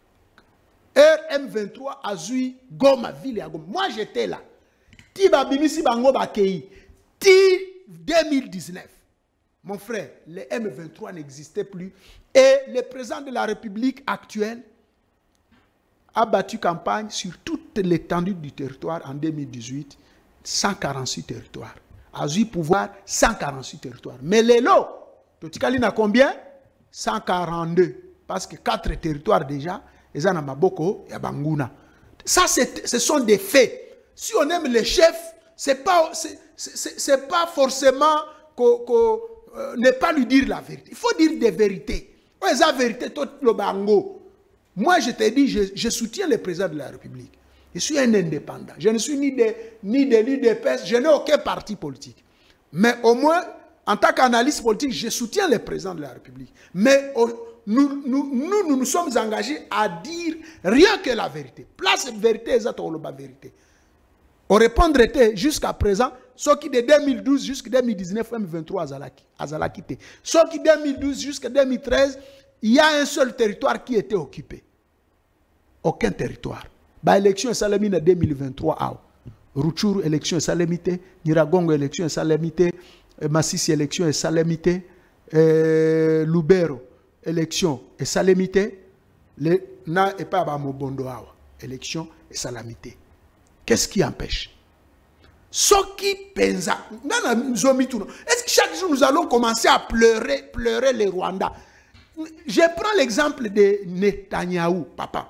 M23 a zui Goma, ville à Goma. Moi, j'étais là. Tiba bimisi bango bakei. Ti 2019. Mon frère, le M23 n'existait plus. Et le président de la République actuelle a battu campagne sur toute l'étendue du territoire en 2018. 146 territoires. A eu pouvoir 146 territoires. Mais les lots, Totikali n'a combien? 142. Parce que 4 territoires déjà, ils en ont Maboko et Banguna. Ça, ce sont des faits. Si on aime les chefs, c'est pas forcément ne pas lui dire la vérité. Il faut dire des vérités. La vérité, tout le bango. Moi, je te dis, je soutiens le président de la République. Je suis un indépendant. Je ne suis ni de l'UDPS, je n'ai aucun parti politique. Mais au moins, en tant qu'analyste politique, je soutiens le président de la République. Mais nous sommes engagés à dire rien que la vérité. Place cette vérité, exactement la vérité. On répondrait jusqu'à présent, ce qui de 2012 jusqu'à 2019, M23 a quitté. Ce qui de 2012 jusqu'à 2013, il y a un seul territoire qui était occupé. Aucun territoire. Ba élection salami na 2023 aw. Ruchuru élection salamité, Nyiragongo élection salamité, Masisi élection salamité, Lubero élection salamité, le na et pas ba mobondo awa. Élection salamité. Qu'est-ce qui empêche? Ce qui pensa, est-ce que chaque jour nous allons commencer à pleurer les Rwandais? Je prends l'exemple de Netanyahou, papa.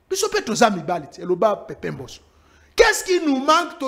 Qu'est-ce qui nous manque?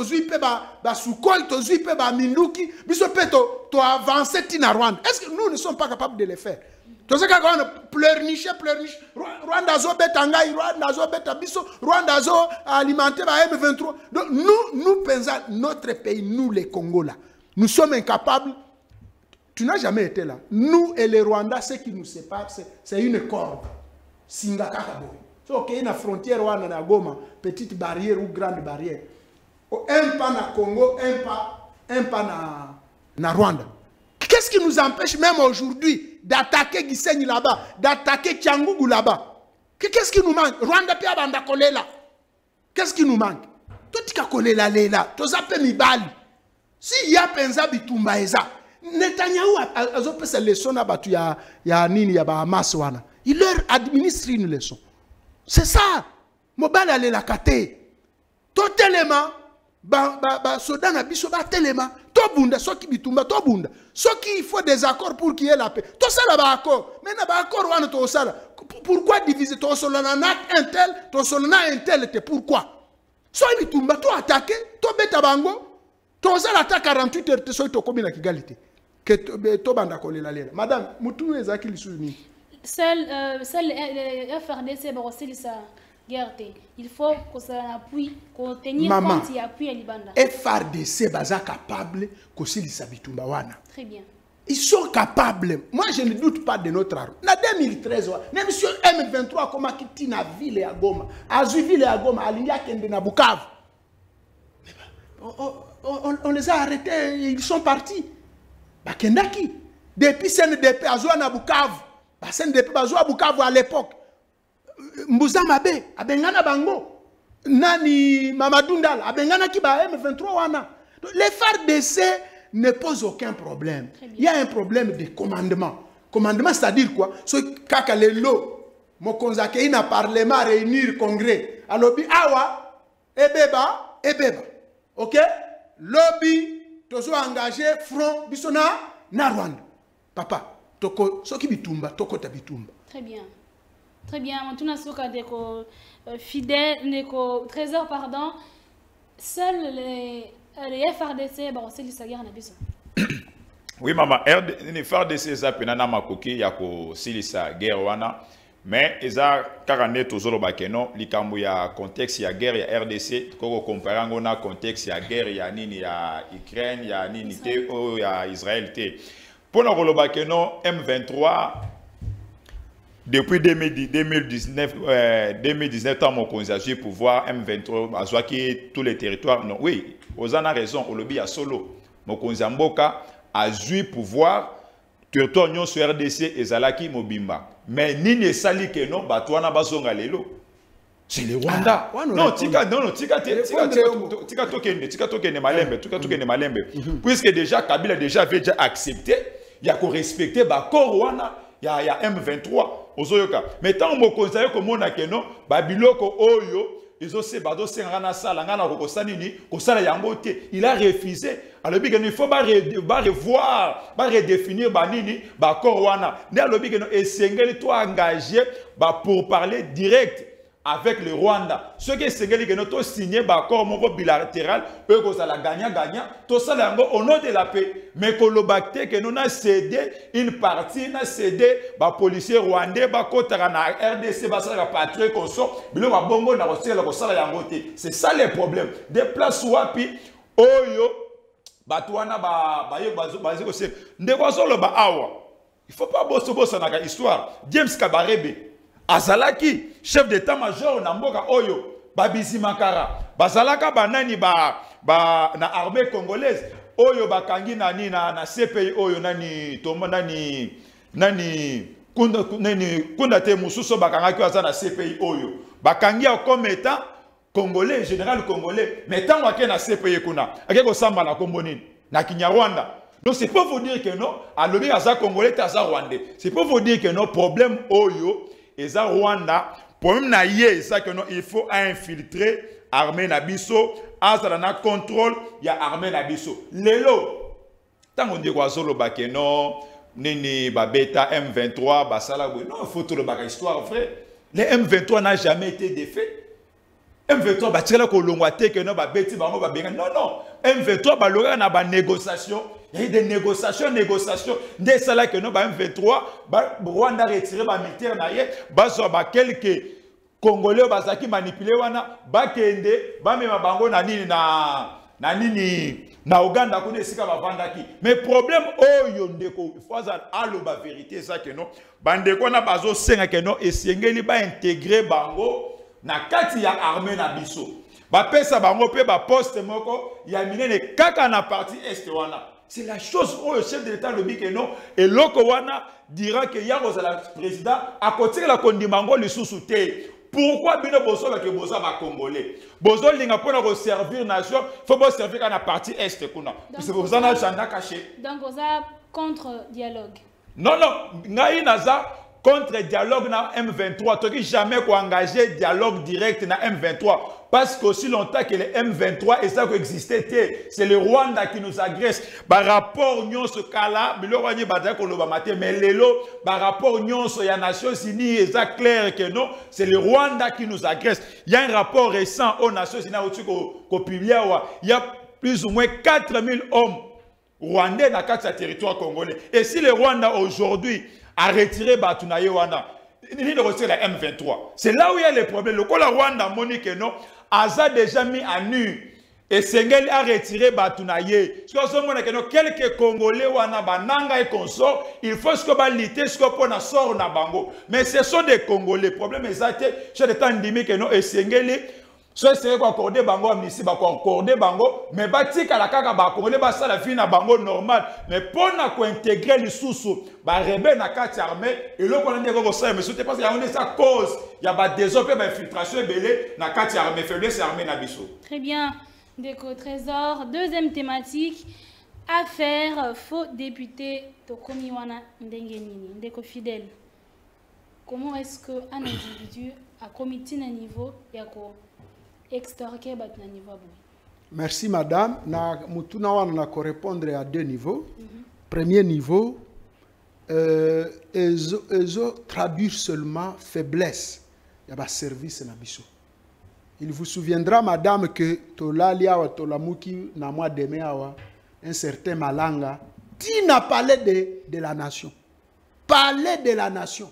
Est-ce que nous ne sommes pas capables de le faire? Pleurnicher. Rwanda zo betanga, Rwanda zo beta biso, Rwanda zo alimenter ba M23. Donc nous pensons notre pays, nous les Congolais, nous sommes incapables. Tu n'as jamais été là. Nous et les Rwandais, ce qui nous sépare, c'est une corde. Singaka Kaboy. Ok, une frontière Rwanda na Goma, petite barrière ou grande barrière. Un pas na Congo, un pas na Rwanda. Qu'est-ce qui nous empêche même aujourd'hui d'attaquer Gisenyi là-bas, d'attaquer Tchangougou là-bas? Qu'est-ce qui nous manque? Rwanda pia banda kolela. Qu'est-ce qui nous manque? Tout tika kolela lela, to zape mibali. Si ya penza bitumba eza, Netanyahu azope se leçon na batu ya nini ya ba Hamas wana. Il leur administre une leçon. C'est ça. Mobile ale la kate. Totalement soda na biso ba telema. Tobunda soki bitumba tobunda. Soki il faut des accords pour qu'il y ait la paix. Tout ça là ba accord. Mais na ba accord wana to sala. Pourquoi diviser to solana na un tel, to solana un tel te pourquoi? So bitumba to attaquer, to beta bango. To sala ta 48 heures te so to komi na kigalité. Que to banda kolela lela. Madame, mutu ezaki lisuni. Seul les FRDC aussi ça guerre. Il faut que ça appuie, qu'on tenir compte et appuie à Libanda. FRDC baza capable que si bitumba wana. Très bien. Ils sont capables. Moi je ne doute pas de notre arme. Na 2013 même sur M23 comme kiti na ville ya Goma, azui ville ya Goma alingia kende na Bukavu. On les a arrêtés, ils sont partis. Bakendaki depuis CNDP azua na Bukavu. CNDP bazua Bukavu à l'époque. Mbouza Mabe, abengana bango. Nani Mamadou Ndala, abengana ki ba M23 wana. Les FARDC ne posent aucun problème. Il y a un problème de commandement. Commandement, c'est-à-dire quoi? Ce kaka lelo, mokonzake ina parlement réunir congrès. Alobi awa, ebeba. OK? Lobby, tozo engagé front bisona na Rwanda. Papa, toko soki bitumba, toko ta bitumba. Très bien. Très bien. Maintenant, soka deko fidèle, neko trésor pardon. Seuls les FRDC, bon, c'est le guerre na biso. Oui, maman, les FRDC zapena na makoki ya ko silisa guerre wana. Mais eza karane tozolo bakeno likambo ya contexte ya guerre ya RDC koko comparango na contexte ya guerre ya nini ya Ukraine ya nini te o ya Israël te. Pour le Rolobakeno M23 depuis 2019 tant mon conseiller pour voir M23 à tous les territoires. Non, oui, vous en avez raison, au lobby à solo. Mon conseiller Mboka a joué pouvoir territoire union sur RDC et Zalaki Mobimba. Mais Nini Sali que non, Batouana Bazonga Lelo. C'est le Rwanda. Non, tika tokene malembe. Puisque déjà Kabila déjà avait déjà accepté, il y a qu'on respecter Bakor Rwanda, il y a M23 Ozoyoka. Mais tant mon conseiller comme on a que non, Babiloko Oyo, ils ont se bado sengana sala ngana kokosanini, kosala yangote, il a refusé. Alors il faut revoir, redéfinir banini, Bakor Rwanda. Ne alors et sengeli toi engagé pour parler direct avec le Rwanda. Ce qui est signé, nous signé un accord bilatéral, eux qui la gagnant, tout ça au nom de la paix. Mais que le bacté que nous avons cédé une partie, nous avons cédé les policiers rwandais, les RDC, les patrouilles qu'on sort, c'est ça le problème. Des places wapi, oyo, batouana il ne faut pas bosser dans l'histoire. James Kabarebe. Azalaki, chef d'état-major na mboka oyo, Babisi Makara, Bazalaka banani na armée congolaise, oyo bakangi nani na CPI oyo nani tomba nani kunda te mususo bakangaki waza na CPI oyo, bakangi comme état Congolais, général congolais, mais tant qu'il y a un CPE, il y a un samba na Kombonine, na Kinyarwanda. Donc c'est pour vous dire que non, à l'objet à ça congolais, à ça rwandais. C'est pour vous dire que non, problème oyo, et ça Rwanda, problème na yé, ça que non, il faut infiltrer armée na biso, à ça na contrôle, il y a armée na biso. Lelo, tant qu'on dit quoi solo ba que non, nini ba bêta M23, ba sala non, il faut tout le bagage histoire vrai. Les M23 n'a jamais été défait. M23 ba tira ko longwate que non ba beti ba ngo ba benga. Non non, M23 ba lora na ba négociation. Il y a eu des négociations. Dès ça là que non ba M23 ba Rwanda retiré ba militaire na ye, ba so ba quelques Congolais ba saki manipuler wana ba kende ba mema bango na nini na Uganda ko desika ba vandaki. Mais problème oyo ndeko il faut alo ba vérité ça que non bandeko na bazo senga que non esengeli ba intégrer bango na kati ya armée na biso. Ba pesa bango pe ba poste moko ya minene kaka na partie est wana. C'est la chose où le chef de l'État le dit que non. Et l'oko wana dira que ya la président à côté de la kondimango le sous-souté. Pourquoi bino bozo ba ke boza ba congolais? Bozo linga pona ko servir nation, faut pas servir à la partie est kuna. C'est pour ça na chanda caché. Donc oza contre dialogue. Non ngai naza contre dialogue na M23, tu n'as jamais engagé dialogue direct na M23 parce qu'aussi longtemps que les M23 et ça existait, c'est le Rwanda qui nous agresse. Par rapport à ce cas-là, mais par rapport à les Nations Unies, c'est clair que non, c'est le Rwanda qui nous agresse. Il y a un rapport récent aux Nations Unies, il y a plus ou moins 4000 hommes rwandais dans le territoire congolais. Et si le Rwanda aujourd'hui a retiré Batunaye Wana, il a retiré la M23. C'est là où il y a les problèmes. Le Rwanda Monique non, a déjà mis à nu. Et Sengel a retiré Batunaye. Quelques Congolais Wana Bananga et consort, il faut ce que lutter ce qu'on a sort na bango. Mais ce sont des Congolais. Le problème est que j'ai le temps de dire que non, et Sengel. Soit c'est accordé bango amnistie, accordé bango, mais bâti à la kaka congolais basa la fin na bango normal, mais pour na ko intégrer les sous-sous, ba rebelle na carte armée et le qu'on a dit que ça mais c'était parce qu'il y a une sa cause, il y a ba développé ba infiltration belé na carte armée, faiblesse armée na biso. Très bien, Déco Trésor, deuxième thématique, affaire faux député Tokomi wana ndenge nini, Déco Fidèle. Comment est-ce que un individu a commis un niveau yako extorquer batna niveau? Merci madame. Na mutuna wana na ko répondre à deux niveaux. Premier niveau, ils traduire seulement faiblesse. Il y a service na biso. Il vous souviendra madame que tolali awa tolamuki na mois de mai awa un certain Malanga qui n'a parlé de la nation. Parler de la nation.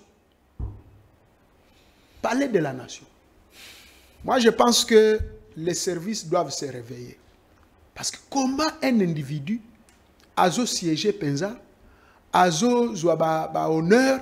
Parler de la nation. Moi, je pense que les services doivent se réveiller. Parce que comment un individu a siégé Penza, a honneur,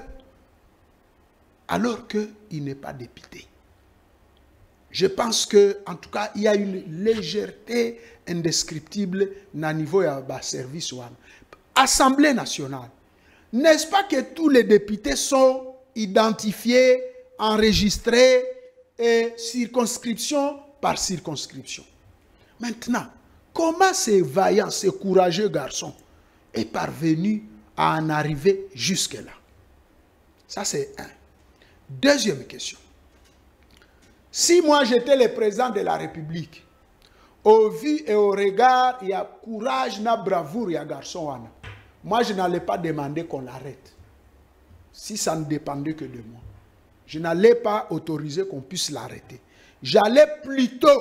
alors qu'il n'est pas député. Je pense que, en tout cas, il y a une légèreté indescriptible au niveau du service. Assemblée nationale. N'est-ce pas que tous les députés sont identifiés, enregistrés, et circonscription par circonscription. Maintenant, comment ces vaillants, ces courageux garçons est parvenu à en arriver jusque-là? Ça, c'est un. Deuxième question. Si moi, j'étais le président de la République, au vu et au regard, il y a courage, il y a bravoure, il y a garçon. Moi, je n'allais pas demander qu'on l'arrête. Si ça ne dépendait que de moi. Je n'allais pas autoriser qu'on puisse l'arrêter. J'allais plutôt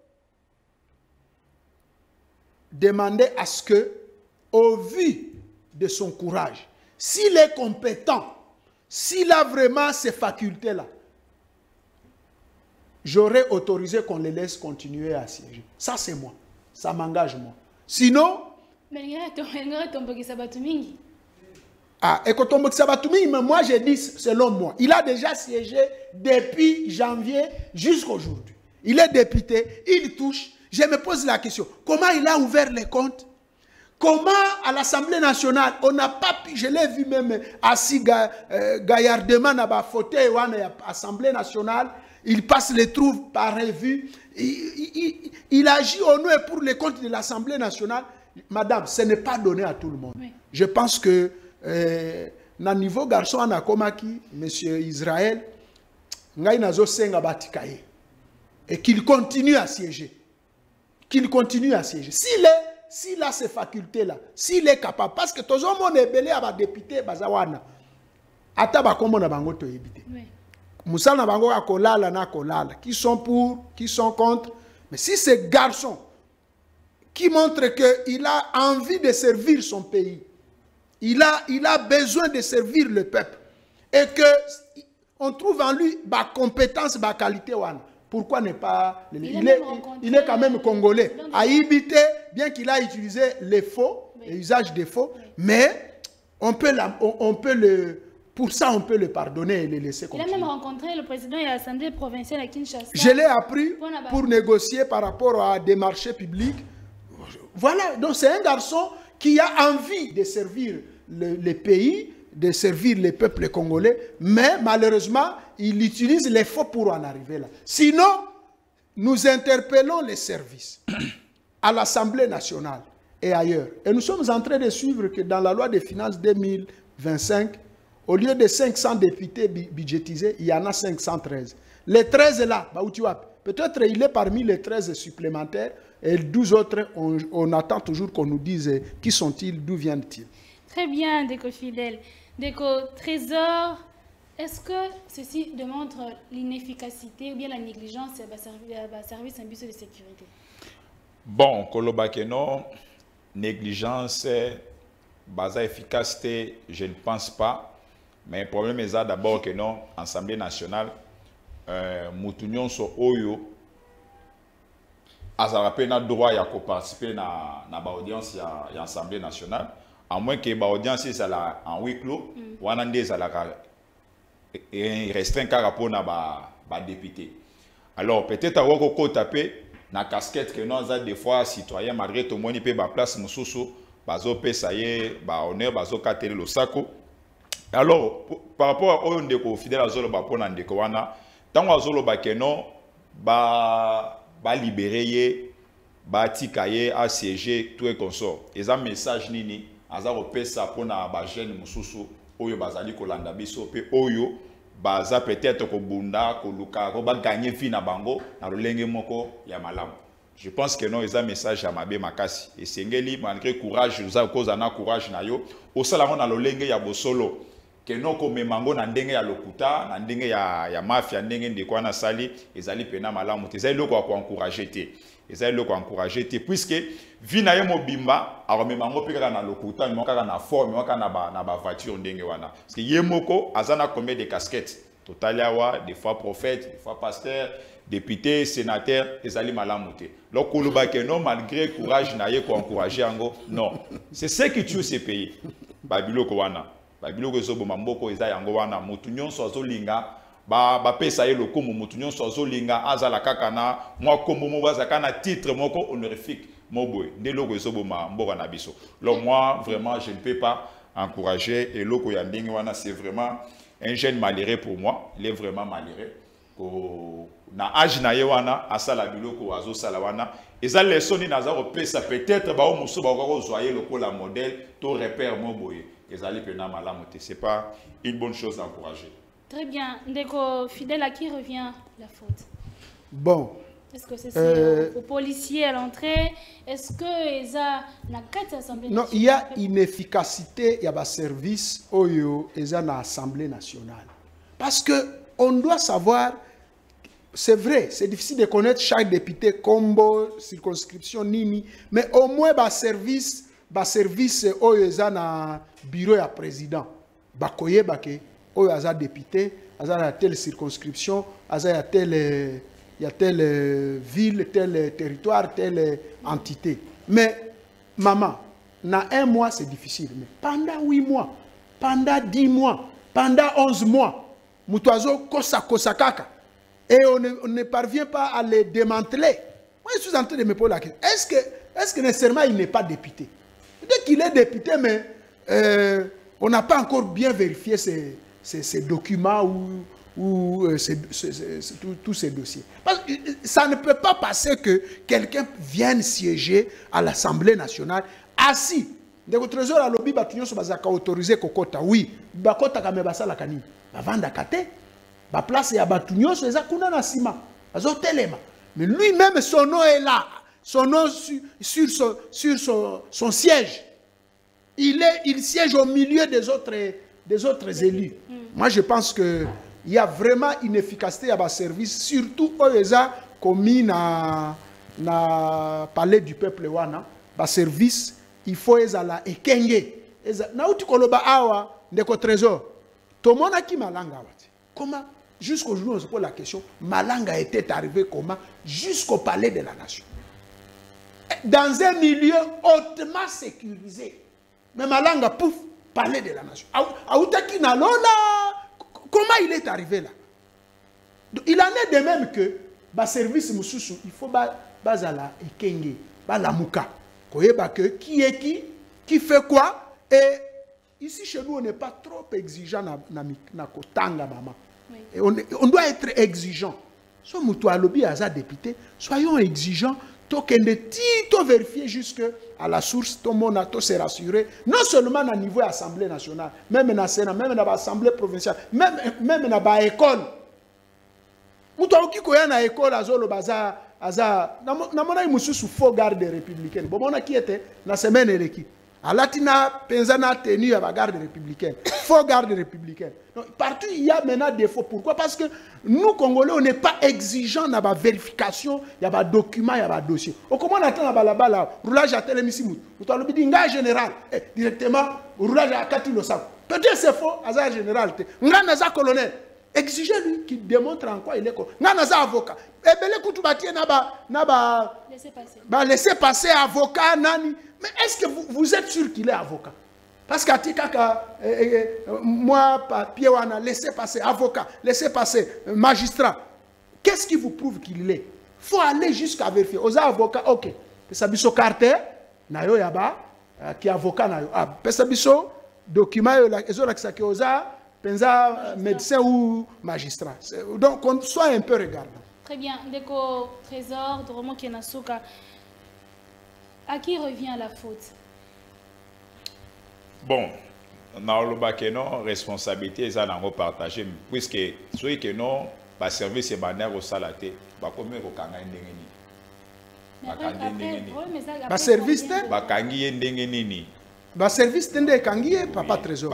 demander à ce que, au vu de son courage, s'il est compétent, s'il a vraiment ces facultés-là, j'aurais autorisé qu'on les laisse continuer à siéger. Ça, c'est moi. Ça m'engage, moi. Sinon... Ah, et quand on me moi je dis, selon moi, il a déjà siégé depuis janvier jusqu'aujourd'hui. Il est député, il touche. Je me pose la question, comment il a ouvert les comptes? Comment à l'Assemblée nationale, on n'a pas pu, je l'ai vu même assis gaillardement à la fauteuil à l'Assemblée nationale, il passe les trous par revue, il agit au nom et pour les comptes de l'Assemblée nationale. Madame, ce n'est pas donné à tout le monde. Oui. Je pense que, na niveau garçon, on a komaki, monsieur Israël, et qu'il continue à siéger. Qu'il continue à siéger. S'il a ces facultés-là, s'il est capable, parce que tout le monde est belé à la députée, qui sont pour, qui sont contre. Mais si ces garçons qui montrent qu'il a envie de servir son pays, il a besoin de servir le peuple, et qu'on trouve en lui ma compétence, ma qualité, pourquoi ne pas... Il est quand même congolais. À Ibité, bien qu'il a utilisé les faux, l'usage des faux, mais pour ça, on peut le pardonner et le laisser continuer. Il a même rencontré le président de l'Assemblée provinciale à Kinshasa. Je l'ai appris pour négocier par rapport à des marchés publics. Voilà, donc c'est un garçon qui a envie de servir le pays, de servir les peuples congolais, mais malheureusement, il utilise les faux pour en arriver là. Sinon, nous interpellons les services à l'Assemblée nationale et ailleurs. Et nous sommes en train de suivre que dans la loi des finances 2025, au lieu de 500 députés budgétisés, il y en a 513. Les 13 là, peut-être il est parmi les 13 supplémentaires et 12 autres, on attend toujours qu'on nous dise qui sont-ils, d'où viennent-ils. Très bien, Déco Fidèle. Déco Trésor, est-ce que ceci démontre l'inefficacité ou bien la négligence de service en bus de sécurité? Bon, Kolobakeno, négligence, basa efficacité, je ne pense pas. Mais le problème est d'abord que non, l'Assemblée nationale, Moutounion so Oyo, a un droit de participer à l'audience de l'Assemblée nationale. À moins que l'audience soit en huis clos, ou en anglais, restreint par rapport à les députés. Alors, peut-être à vous taper la casquette que nous avons des fois, citoyens, malgré tout le monde, peut place Moussoussou, bazo pesaye, honneur, bazo katele le sako. Alors, par rapport à Ondeko, fidèle à Zolo Bapona Ndekowana, tant que Zolo Bakeno, libérer, tikaye, assiéger, tout et consort. Et ça, message nini, azaro pesa pona ba jeune mususu, oyo bazali kolanda biso, pe oyo, baza peut-être ko bunda, ko luka, ko ba gagner vie na bango, na lolenge moko ya malamu. Je pense que non, ils ont un message à Mabé Makasi. Et c'est malgré courage, nous avons cause de courage na yo. Au salon na lolenge ya bosolo. Que non comme mango na ndenge ya lokuta, na ndenge ya mafia ndenge ndeko na sali, ezali pena malamu. Ezali loko ko encourager te. Ezali loko encourager te puisque vi na ye mobimba, arome mango pe kaka na lokuta, mais kaka na forme, kaka na ba voiture ndenge wana. Parce que yemoko azana combien de casquettes. Totaliawa, des fois prophète, des fois pasteur, député, sénateur, ezali malamu te. Donc non, malgré courage na ye ko encourager ango, non. C'est ce qui tue ces pays. Babiloko wana. Babiloko ezobo mamboko eza yango wana mutu nyonso azolinga ba pesa ye lokumu mutu nyonso azolinga azala kaka na mwa kombo mo bazaka na titre moko honorifique moboy nde loko ezobo mboka na biso. Donc moi vraiment je ne peux pas encourager et loko ya ndenge wana c'est vraiment un jeune malheureux pour moi, il est vraiment malheureux. Na âge na ye wana asala biloko azo sala wana eza leçon ni nazaro pesa peut-être ba o muso ba ko zoyer lokola modèle to repère moboy. Ce n'est pas une bonne chose à encourager. Très bien. Ndeko Fidèle, à qui revient la faute? Bon. Est-ce que c'est aux policiers à l'entrée? Est-ce que ça n'a qu'à l'Assemblée nationale? Non, il y a une efficacité, il y a un service au l'Assemblée nationale. Parce qu'on doit savoir, c'est vrai, c'est difficile de connaître chaque député, combo, circonscription, nini, mais au moins, un service oyo eza na bureau ya président bakoyeba ke oyo aza député aza na telle circonscription aza ya telle ville tel territoire telle entité. Mais maman na un mois c'est difficile, mais pendant 8 mois pendant 10 mois pendant 11 mois mutuazo kosa kaka et on ne parvient pas à les démanteler. Moi je suis en train de me poser la question, est-ce que nécessairement il n'est pas député? Dès qu'il est député, mais on n'a pas encore bien vérifié ces documents ou tous ces dossiers. Parce que ça ne peut pas passer que quelqu'un vienne siéger à l'Assemblée nationale assis. Ndeko trésor à lobby batunyo so bazaka autorisé kokota. Oui, bakota kame basala kani. Bavanda kate. Ba place ya batunyo so eza kuna na sima. Bazo telema. Mais lui-même son nom est là. Son nom sur son siège. Il siège au milieu des autres élus. Moi je pense que il y a vraiment une efficacité à bas service, surtout au ESA commis na palais du peuple wana. Bas service il faut ezala ekenge. Na uti koloba awa ndeko trésor. Tomona ki malanga wati. Comment jusqu'au jour où on se pose la question, Malanga était arrivé comment jusqu'au palais de la nation. Dans un milieu hautement sécurisé. Mais Malanga pouf, palais de la nation. Aoutaki na lola. Comment il est arrivé là? Il en est de même que ba service mususu, il faut bazala ekenge, ba lamuka. Koyeba que qui est qui fait quoi, et ici chez nous on n'est pas trop exigeant na kotanga maman. Oui. Et on doit être exigeant. So mutu alobi aza député, soyons exigeants. To vérifier jusqu'à la source, tout le monde se rassurer, non seulement à niveau de l'Assemblée nationale, même dans le Sénat, même dans l'Assemblée provinciale, même dans l'école. Moutou qui koya na école azolo baza na mona imususu faux garde républicaine. Bon mona qui était na semaine eleki. Alatina penzana tenu à la garde républicaine. Faux garde républicaine. Donc, partout il y a maintenant des faux. Pourquoi? Parce que nous Congolais on n'est pas exigeants dans la vérification, il y a des documents, il y a des dossiers. On comment on attend là roulage à télémissimut. Vous avez dit nga général directement roulage à Katilosa. Peut-être c'est faux, hasard général. Nga naza colonel. Exigez-lui qu'il démontre en quoi il est. Nga naza avocat. Et belé koutubatie naba laisser passer avocat nani. Mais est-ce que vous êtes sûr qu'il est avocat? Parce qu'à Tikaka, moi, Pierwana, laissez passer avocat, laissez passer magistrat. Qu'est-ce qui vous prouve qu'il l'est? Il faut aller jusqu'à vérifier. Aux avocats, ok. Pesabiso Carter, nayo yaba, qui est avocat nayo. Ah, Pesabiso, document, pensa médecin ou magistrat. Donc, qu'on soit un peu regardant. Très bien. Deko Trésor, Doromo Kenasuka. À qui revient la faute? Bon, dans le responsabilité, ils ont partagé, puisque ceux qui ont le service et au salaté, ils ont service ba service tende kangiye papa trésor.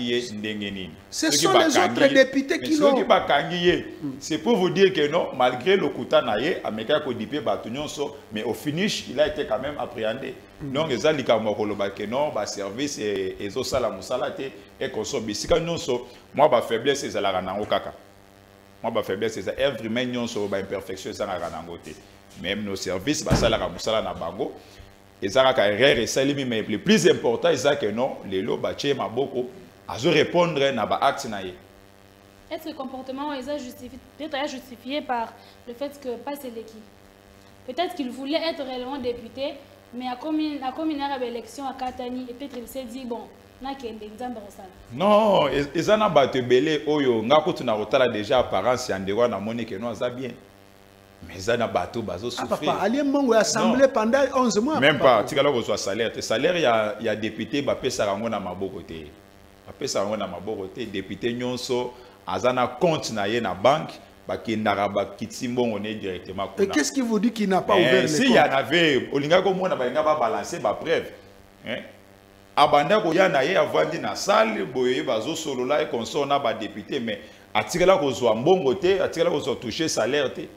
Ce sont les autres députés qui l'ont. C'est pour vous dire que non, malgré le coup naye, ameka ko dipé batunyoso, mais au finish, il a été quand même appréhendé. Donc les alika mokoloba que non, ba service et zo sala musalate et konso bisika nyonso, moi ba faiblesse c'est la nango kaka. Moi ba faiblesse c'est every man nyonso ba imperfection ça na nango te. Même nos services ba sala musala na bango. Et ça, mais le plus important, c'est que non, les lots bâtis maboko, à se répondre à l'acte naïe. Est-ce que le comportement est justifié par le fait que pas c'est l'équipe? Peut-être qu'il voulait être réellement député, mais à comme une élection à Katani, et peut-être il s'est dit bon, n'a qu'un exemple ça. Non, ils en ont battu belé, oyo, n'a pas tout n'a déjà apparence, y a des gens qui ont monné que non, ça bien. Mais ça n'a pas tout bazo souffrir. Papa, allez mongo assemblée pendant 11 mois. Même pas, tu as le salaire. Le salaire, il y a député, bah pesa rango na mabokote. Bah pesa rango na mabokote. Député nyonso, azana compte na ye na banque, bah qui n'araba kitimbo on est directement. Et qu'est-ce qui vous dit qu'il n'a pas ouvert les comptes? Si il y en avait, olinga ko mona ba nga ba balancer ba preuve. Hein? Abanda ko ya na ye avandi na salle, boye bazo solo là et qu'on so na ba député, mais atikela ko zo mbongo te, atikela ko zo toucher salaire te.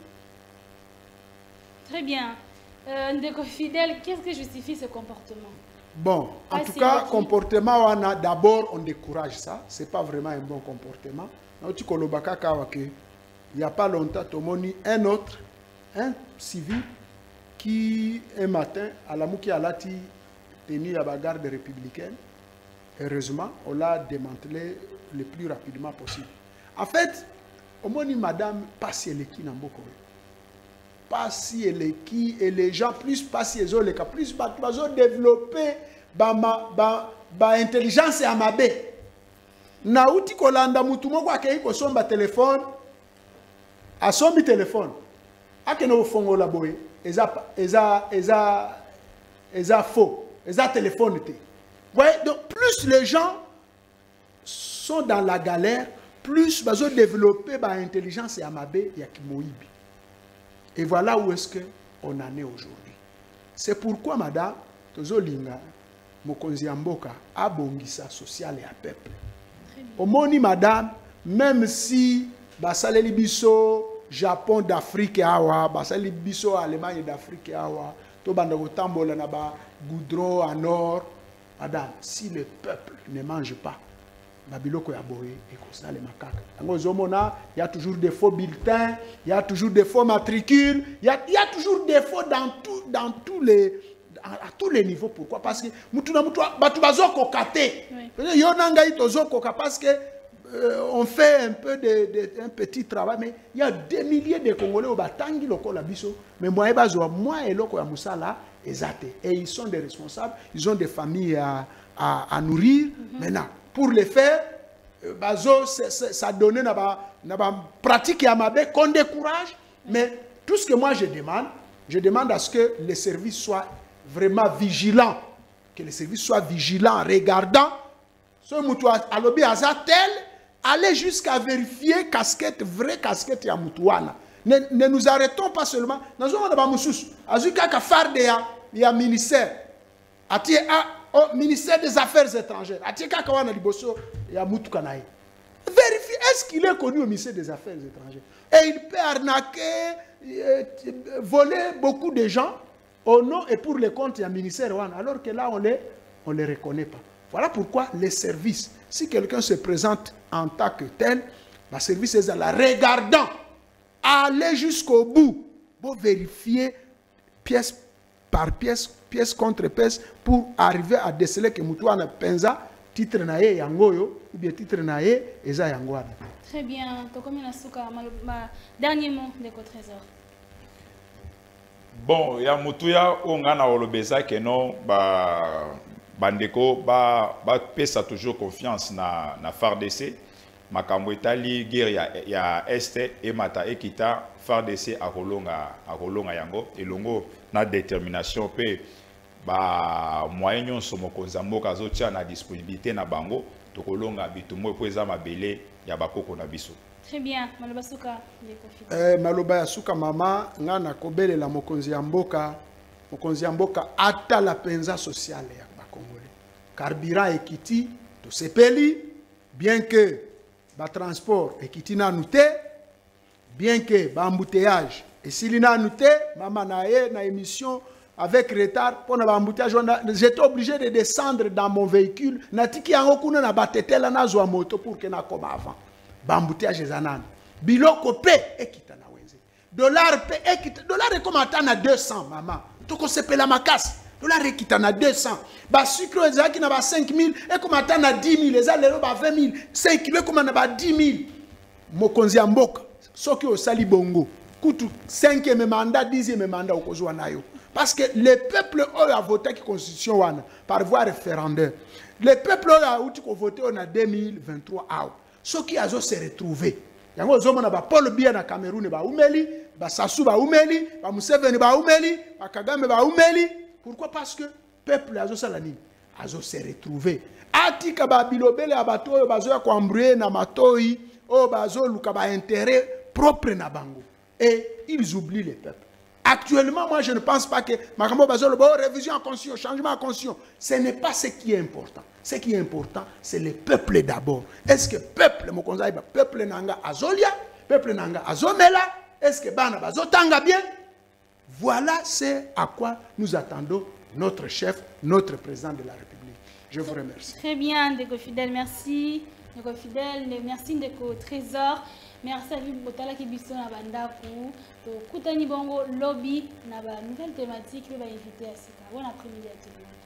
Très bien. Ndeko Fidèle, qu'est-ce qui justifie ce comportement? Bon, en tout cas, comportement, d'abord, on décourage ça. Ce n'est pas vraiment un bon comportement. Il n'y a pas longtemps, un autre, un civil, qui, un matin, à la Mouki Alati, tenu à la garde républicaine. Heureusement, on l'a démantelé le plus rapidement possible. En fait, au moins, madame, pas si elle est qui n'a pas pas si elle est qui et les gens plus pas si les cas plus développer intelligence ya mabe na uti kolanda mutu moko akei kosomba telefone asombi telefone akene ofongola boye eza faux eza téléphone te. Ouais, donc plus les gens sont dans la galère, plus ils ont développé l'intelligence et amabe ya kimoibi. Et voilà où est-ce qu'on en est aujourd'hui. C'est pourquoi, madame, tozolinga mokonzi mboka abongisa social et à peuple. Omoni, madame, même si basaleli biso Japon d'Afrique awa, basaleli biso Allemagne d'Afrique awa, to banda kotambola na ba goudron en or, madame, si le peuple ne mange pas, Babiloko ya boye et ça les macaques. Il y a toujours des faux bulletins, il y a toujours des faux matricules, il y a toujours des faux à tous les niveaux. Pourquoi? Parce que parce que on fait un peu un petit travail, mais il y a des milliers de Congolais au batangi loko la biso, mais moi et loko ya musala ezate. Et ils sont des responsables, ils ont des familles à nourrir. Maintenant, pour les faire, ça donne une pratique à ma bé qu'on décourage. Mais tout ce que moi je demande à ce que les services soient vraiment vigilants. Que les services soient vigilants, regardant. Ce moutou à l'obé azatel, aller jusqu'à vérifier casquette, vraie casquette ya moutouana. Ne nous arrêtons pas seulement. Nous avons des azuka ka farde ya ministère. Atie au ministère des Affaires étrangères. Vérifiez, est-ce qu'il est connu au ministère des Affaires étrangères? Et il peut arnaquer, voler beaucoup de gens au nom et pour les comptes du ministère, alors que là, on les reconnaît pas. Voilà pourquoi les services, si quelqu'un se présente en tant que tel, le service est là, regardant, aller jusqu'au bout, pour vérifier pièce par pièce, pièce contre pièce, pour arriver à déceler que Moutouana Penza, titre nae yangoyo, ou bien titre nae eza yangwana. Très bien. Dernier mot de Trésor. Bon, ya Moutouya, on a olobeza que non, bandeko, pesa toujours confiance na FARDC. Makambo etali guerre ya este et mata ekita FARDC akolonga yango elongo na détermination pe ba moyen nyonso mokonzi mboka azotia na disponibilité na bango tokolonga bitumo po eza mabele ya bakoko na biso. Très bien, maloba suka maloba ya suka mama ngana kobelela mokonzi mboka ata la penza sociale ya bakongole. Carburant ekiti to sepeli bien que ba transport ekiti na nuté, bien que ba embouteillage et s'il na nuté mama nae na émission avec retard pour na embouteillage j'étais obligé de descendre dans mon véhicule natiki yango kuna na batetela na zwa moto pour que na koma avant ba embouteillage zanan biloko pe ekita na wenze dollar pe ekita dollar e comme atana 200 mama toko sepela makasi dollar ekita na 200 ba sucre ezaki na ba 5000 e comme atana 10000 eza lelo ba 20000 5 kilo comme na ba 10000 mokonzi ya mboka soki osali bongo kutu 5e mandat 10e mandat okozwa nayo. Parce que le peuple a voté la constitution par voie référendaire. Le peuple a voté en 2023. Ce qui a se retrouvé. Il y a Paul Biya na Cameroun, Sassou, Museveni, Kagame. Pourquoi? Parce que le peuple a se retrouvé. Atika Bilobele abato bazo ko embrouiller na matoi o bazo luka ba intérêt propre na bango. Et ils oublient le peuple. Actuellement, moi, je ne pense pas que Makambo Bazolo, révision en conscience, changement en conscience, ce n'est pas ce qui est important. Ce qui est important, c'est le peuple d'abord. Est-ce que peuple, peuple nanga azolia, peuple nanga azomela, est-ce que bana bazotanga bien? Voilà c'est à quoi nous attendons notre chef, notre président de la République. Je vous remercie. Très bien, Ndeko Fidèle, merci. Ndeko Fidèle, merci Ndeko Trésor. Merci à vous Botala qui biso na bandaku. To kutani bongo lobby na ba nouvelle thématique le va inviter à ça. Bon après-midi à tout le monde.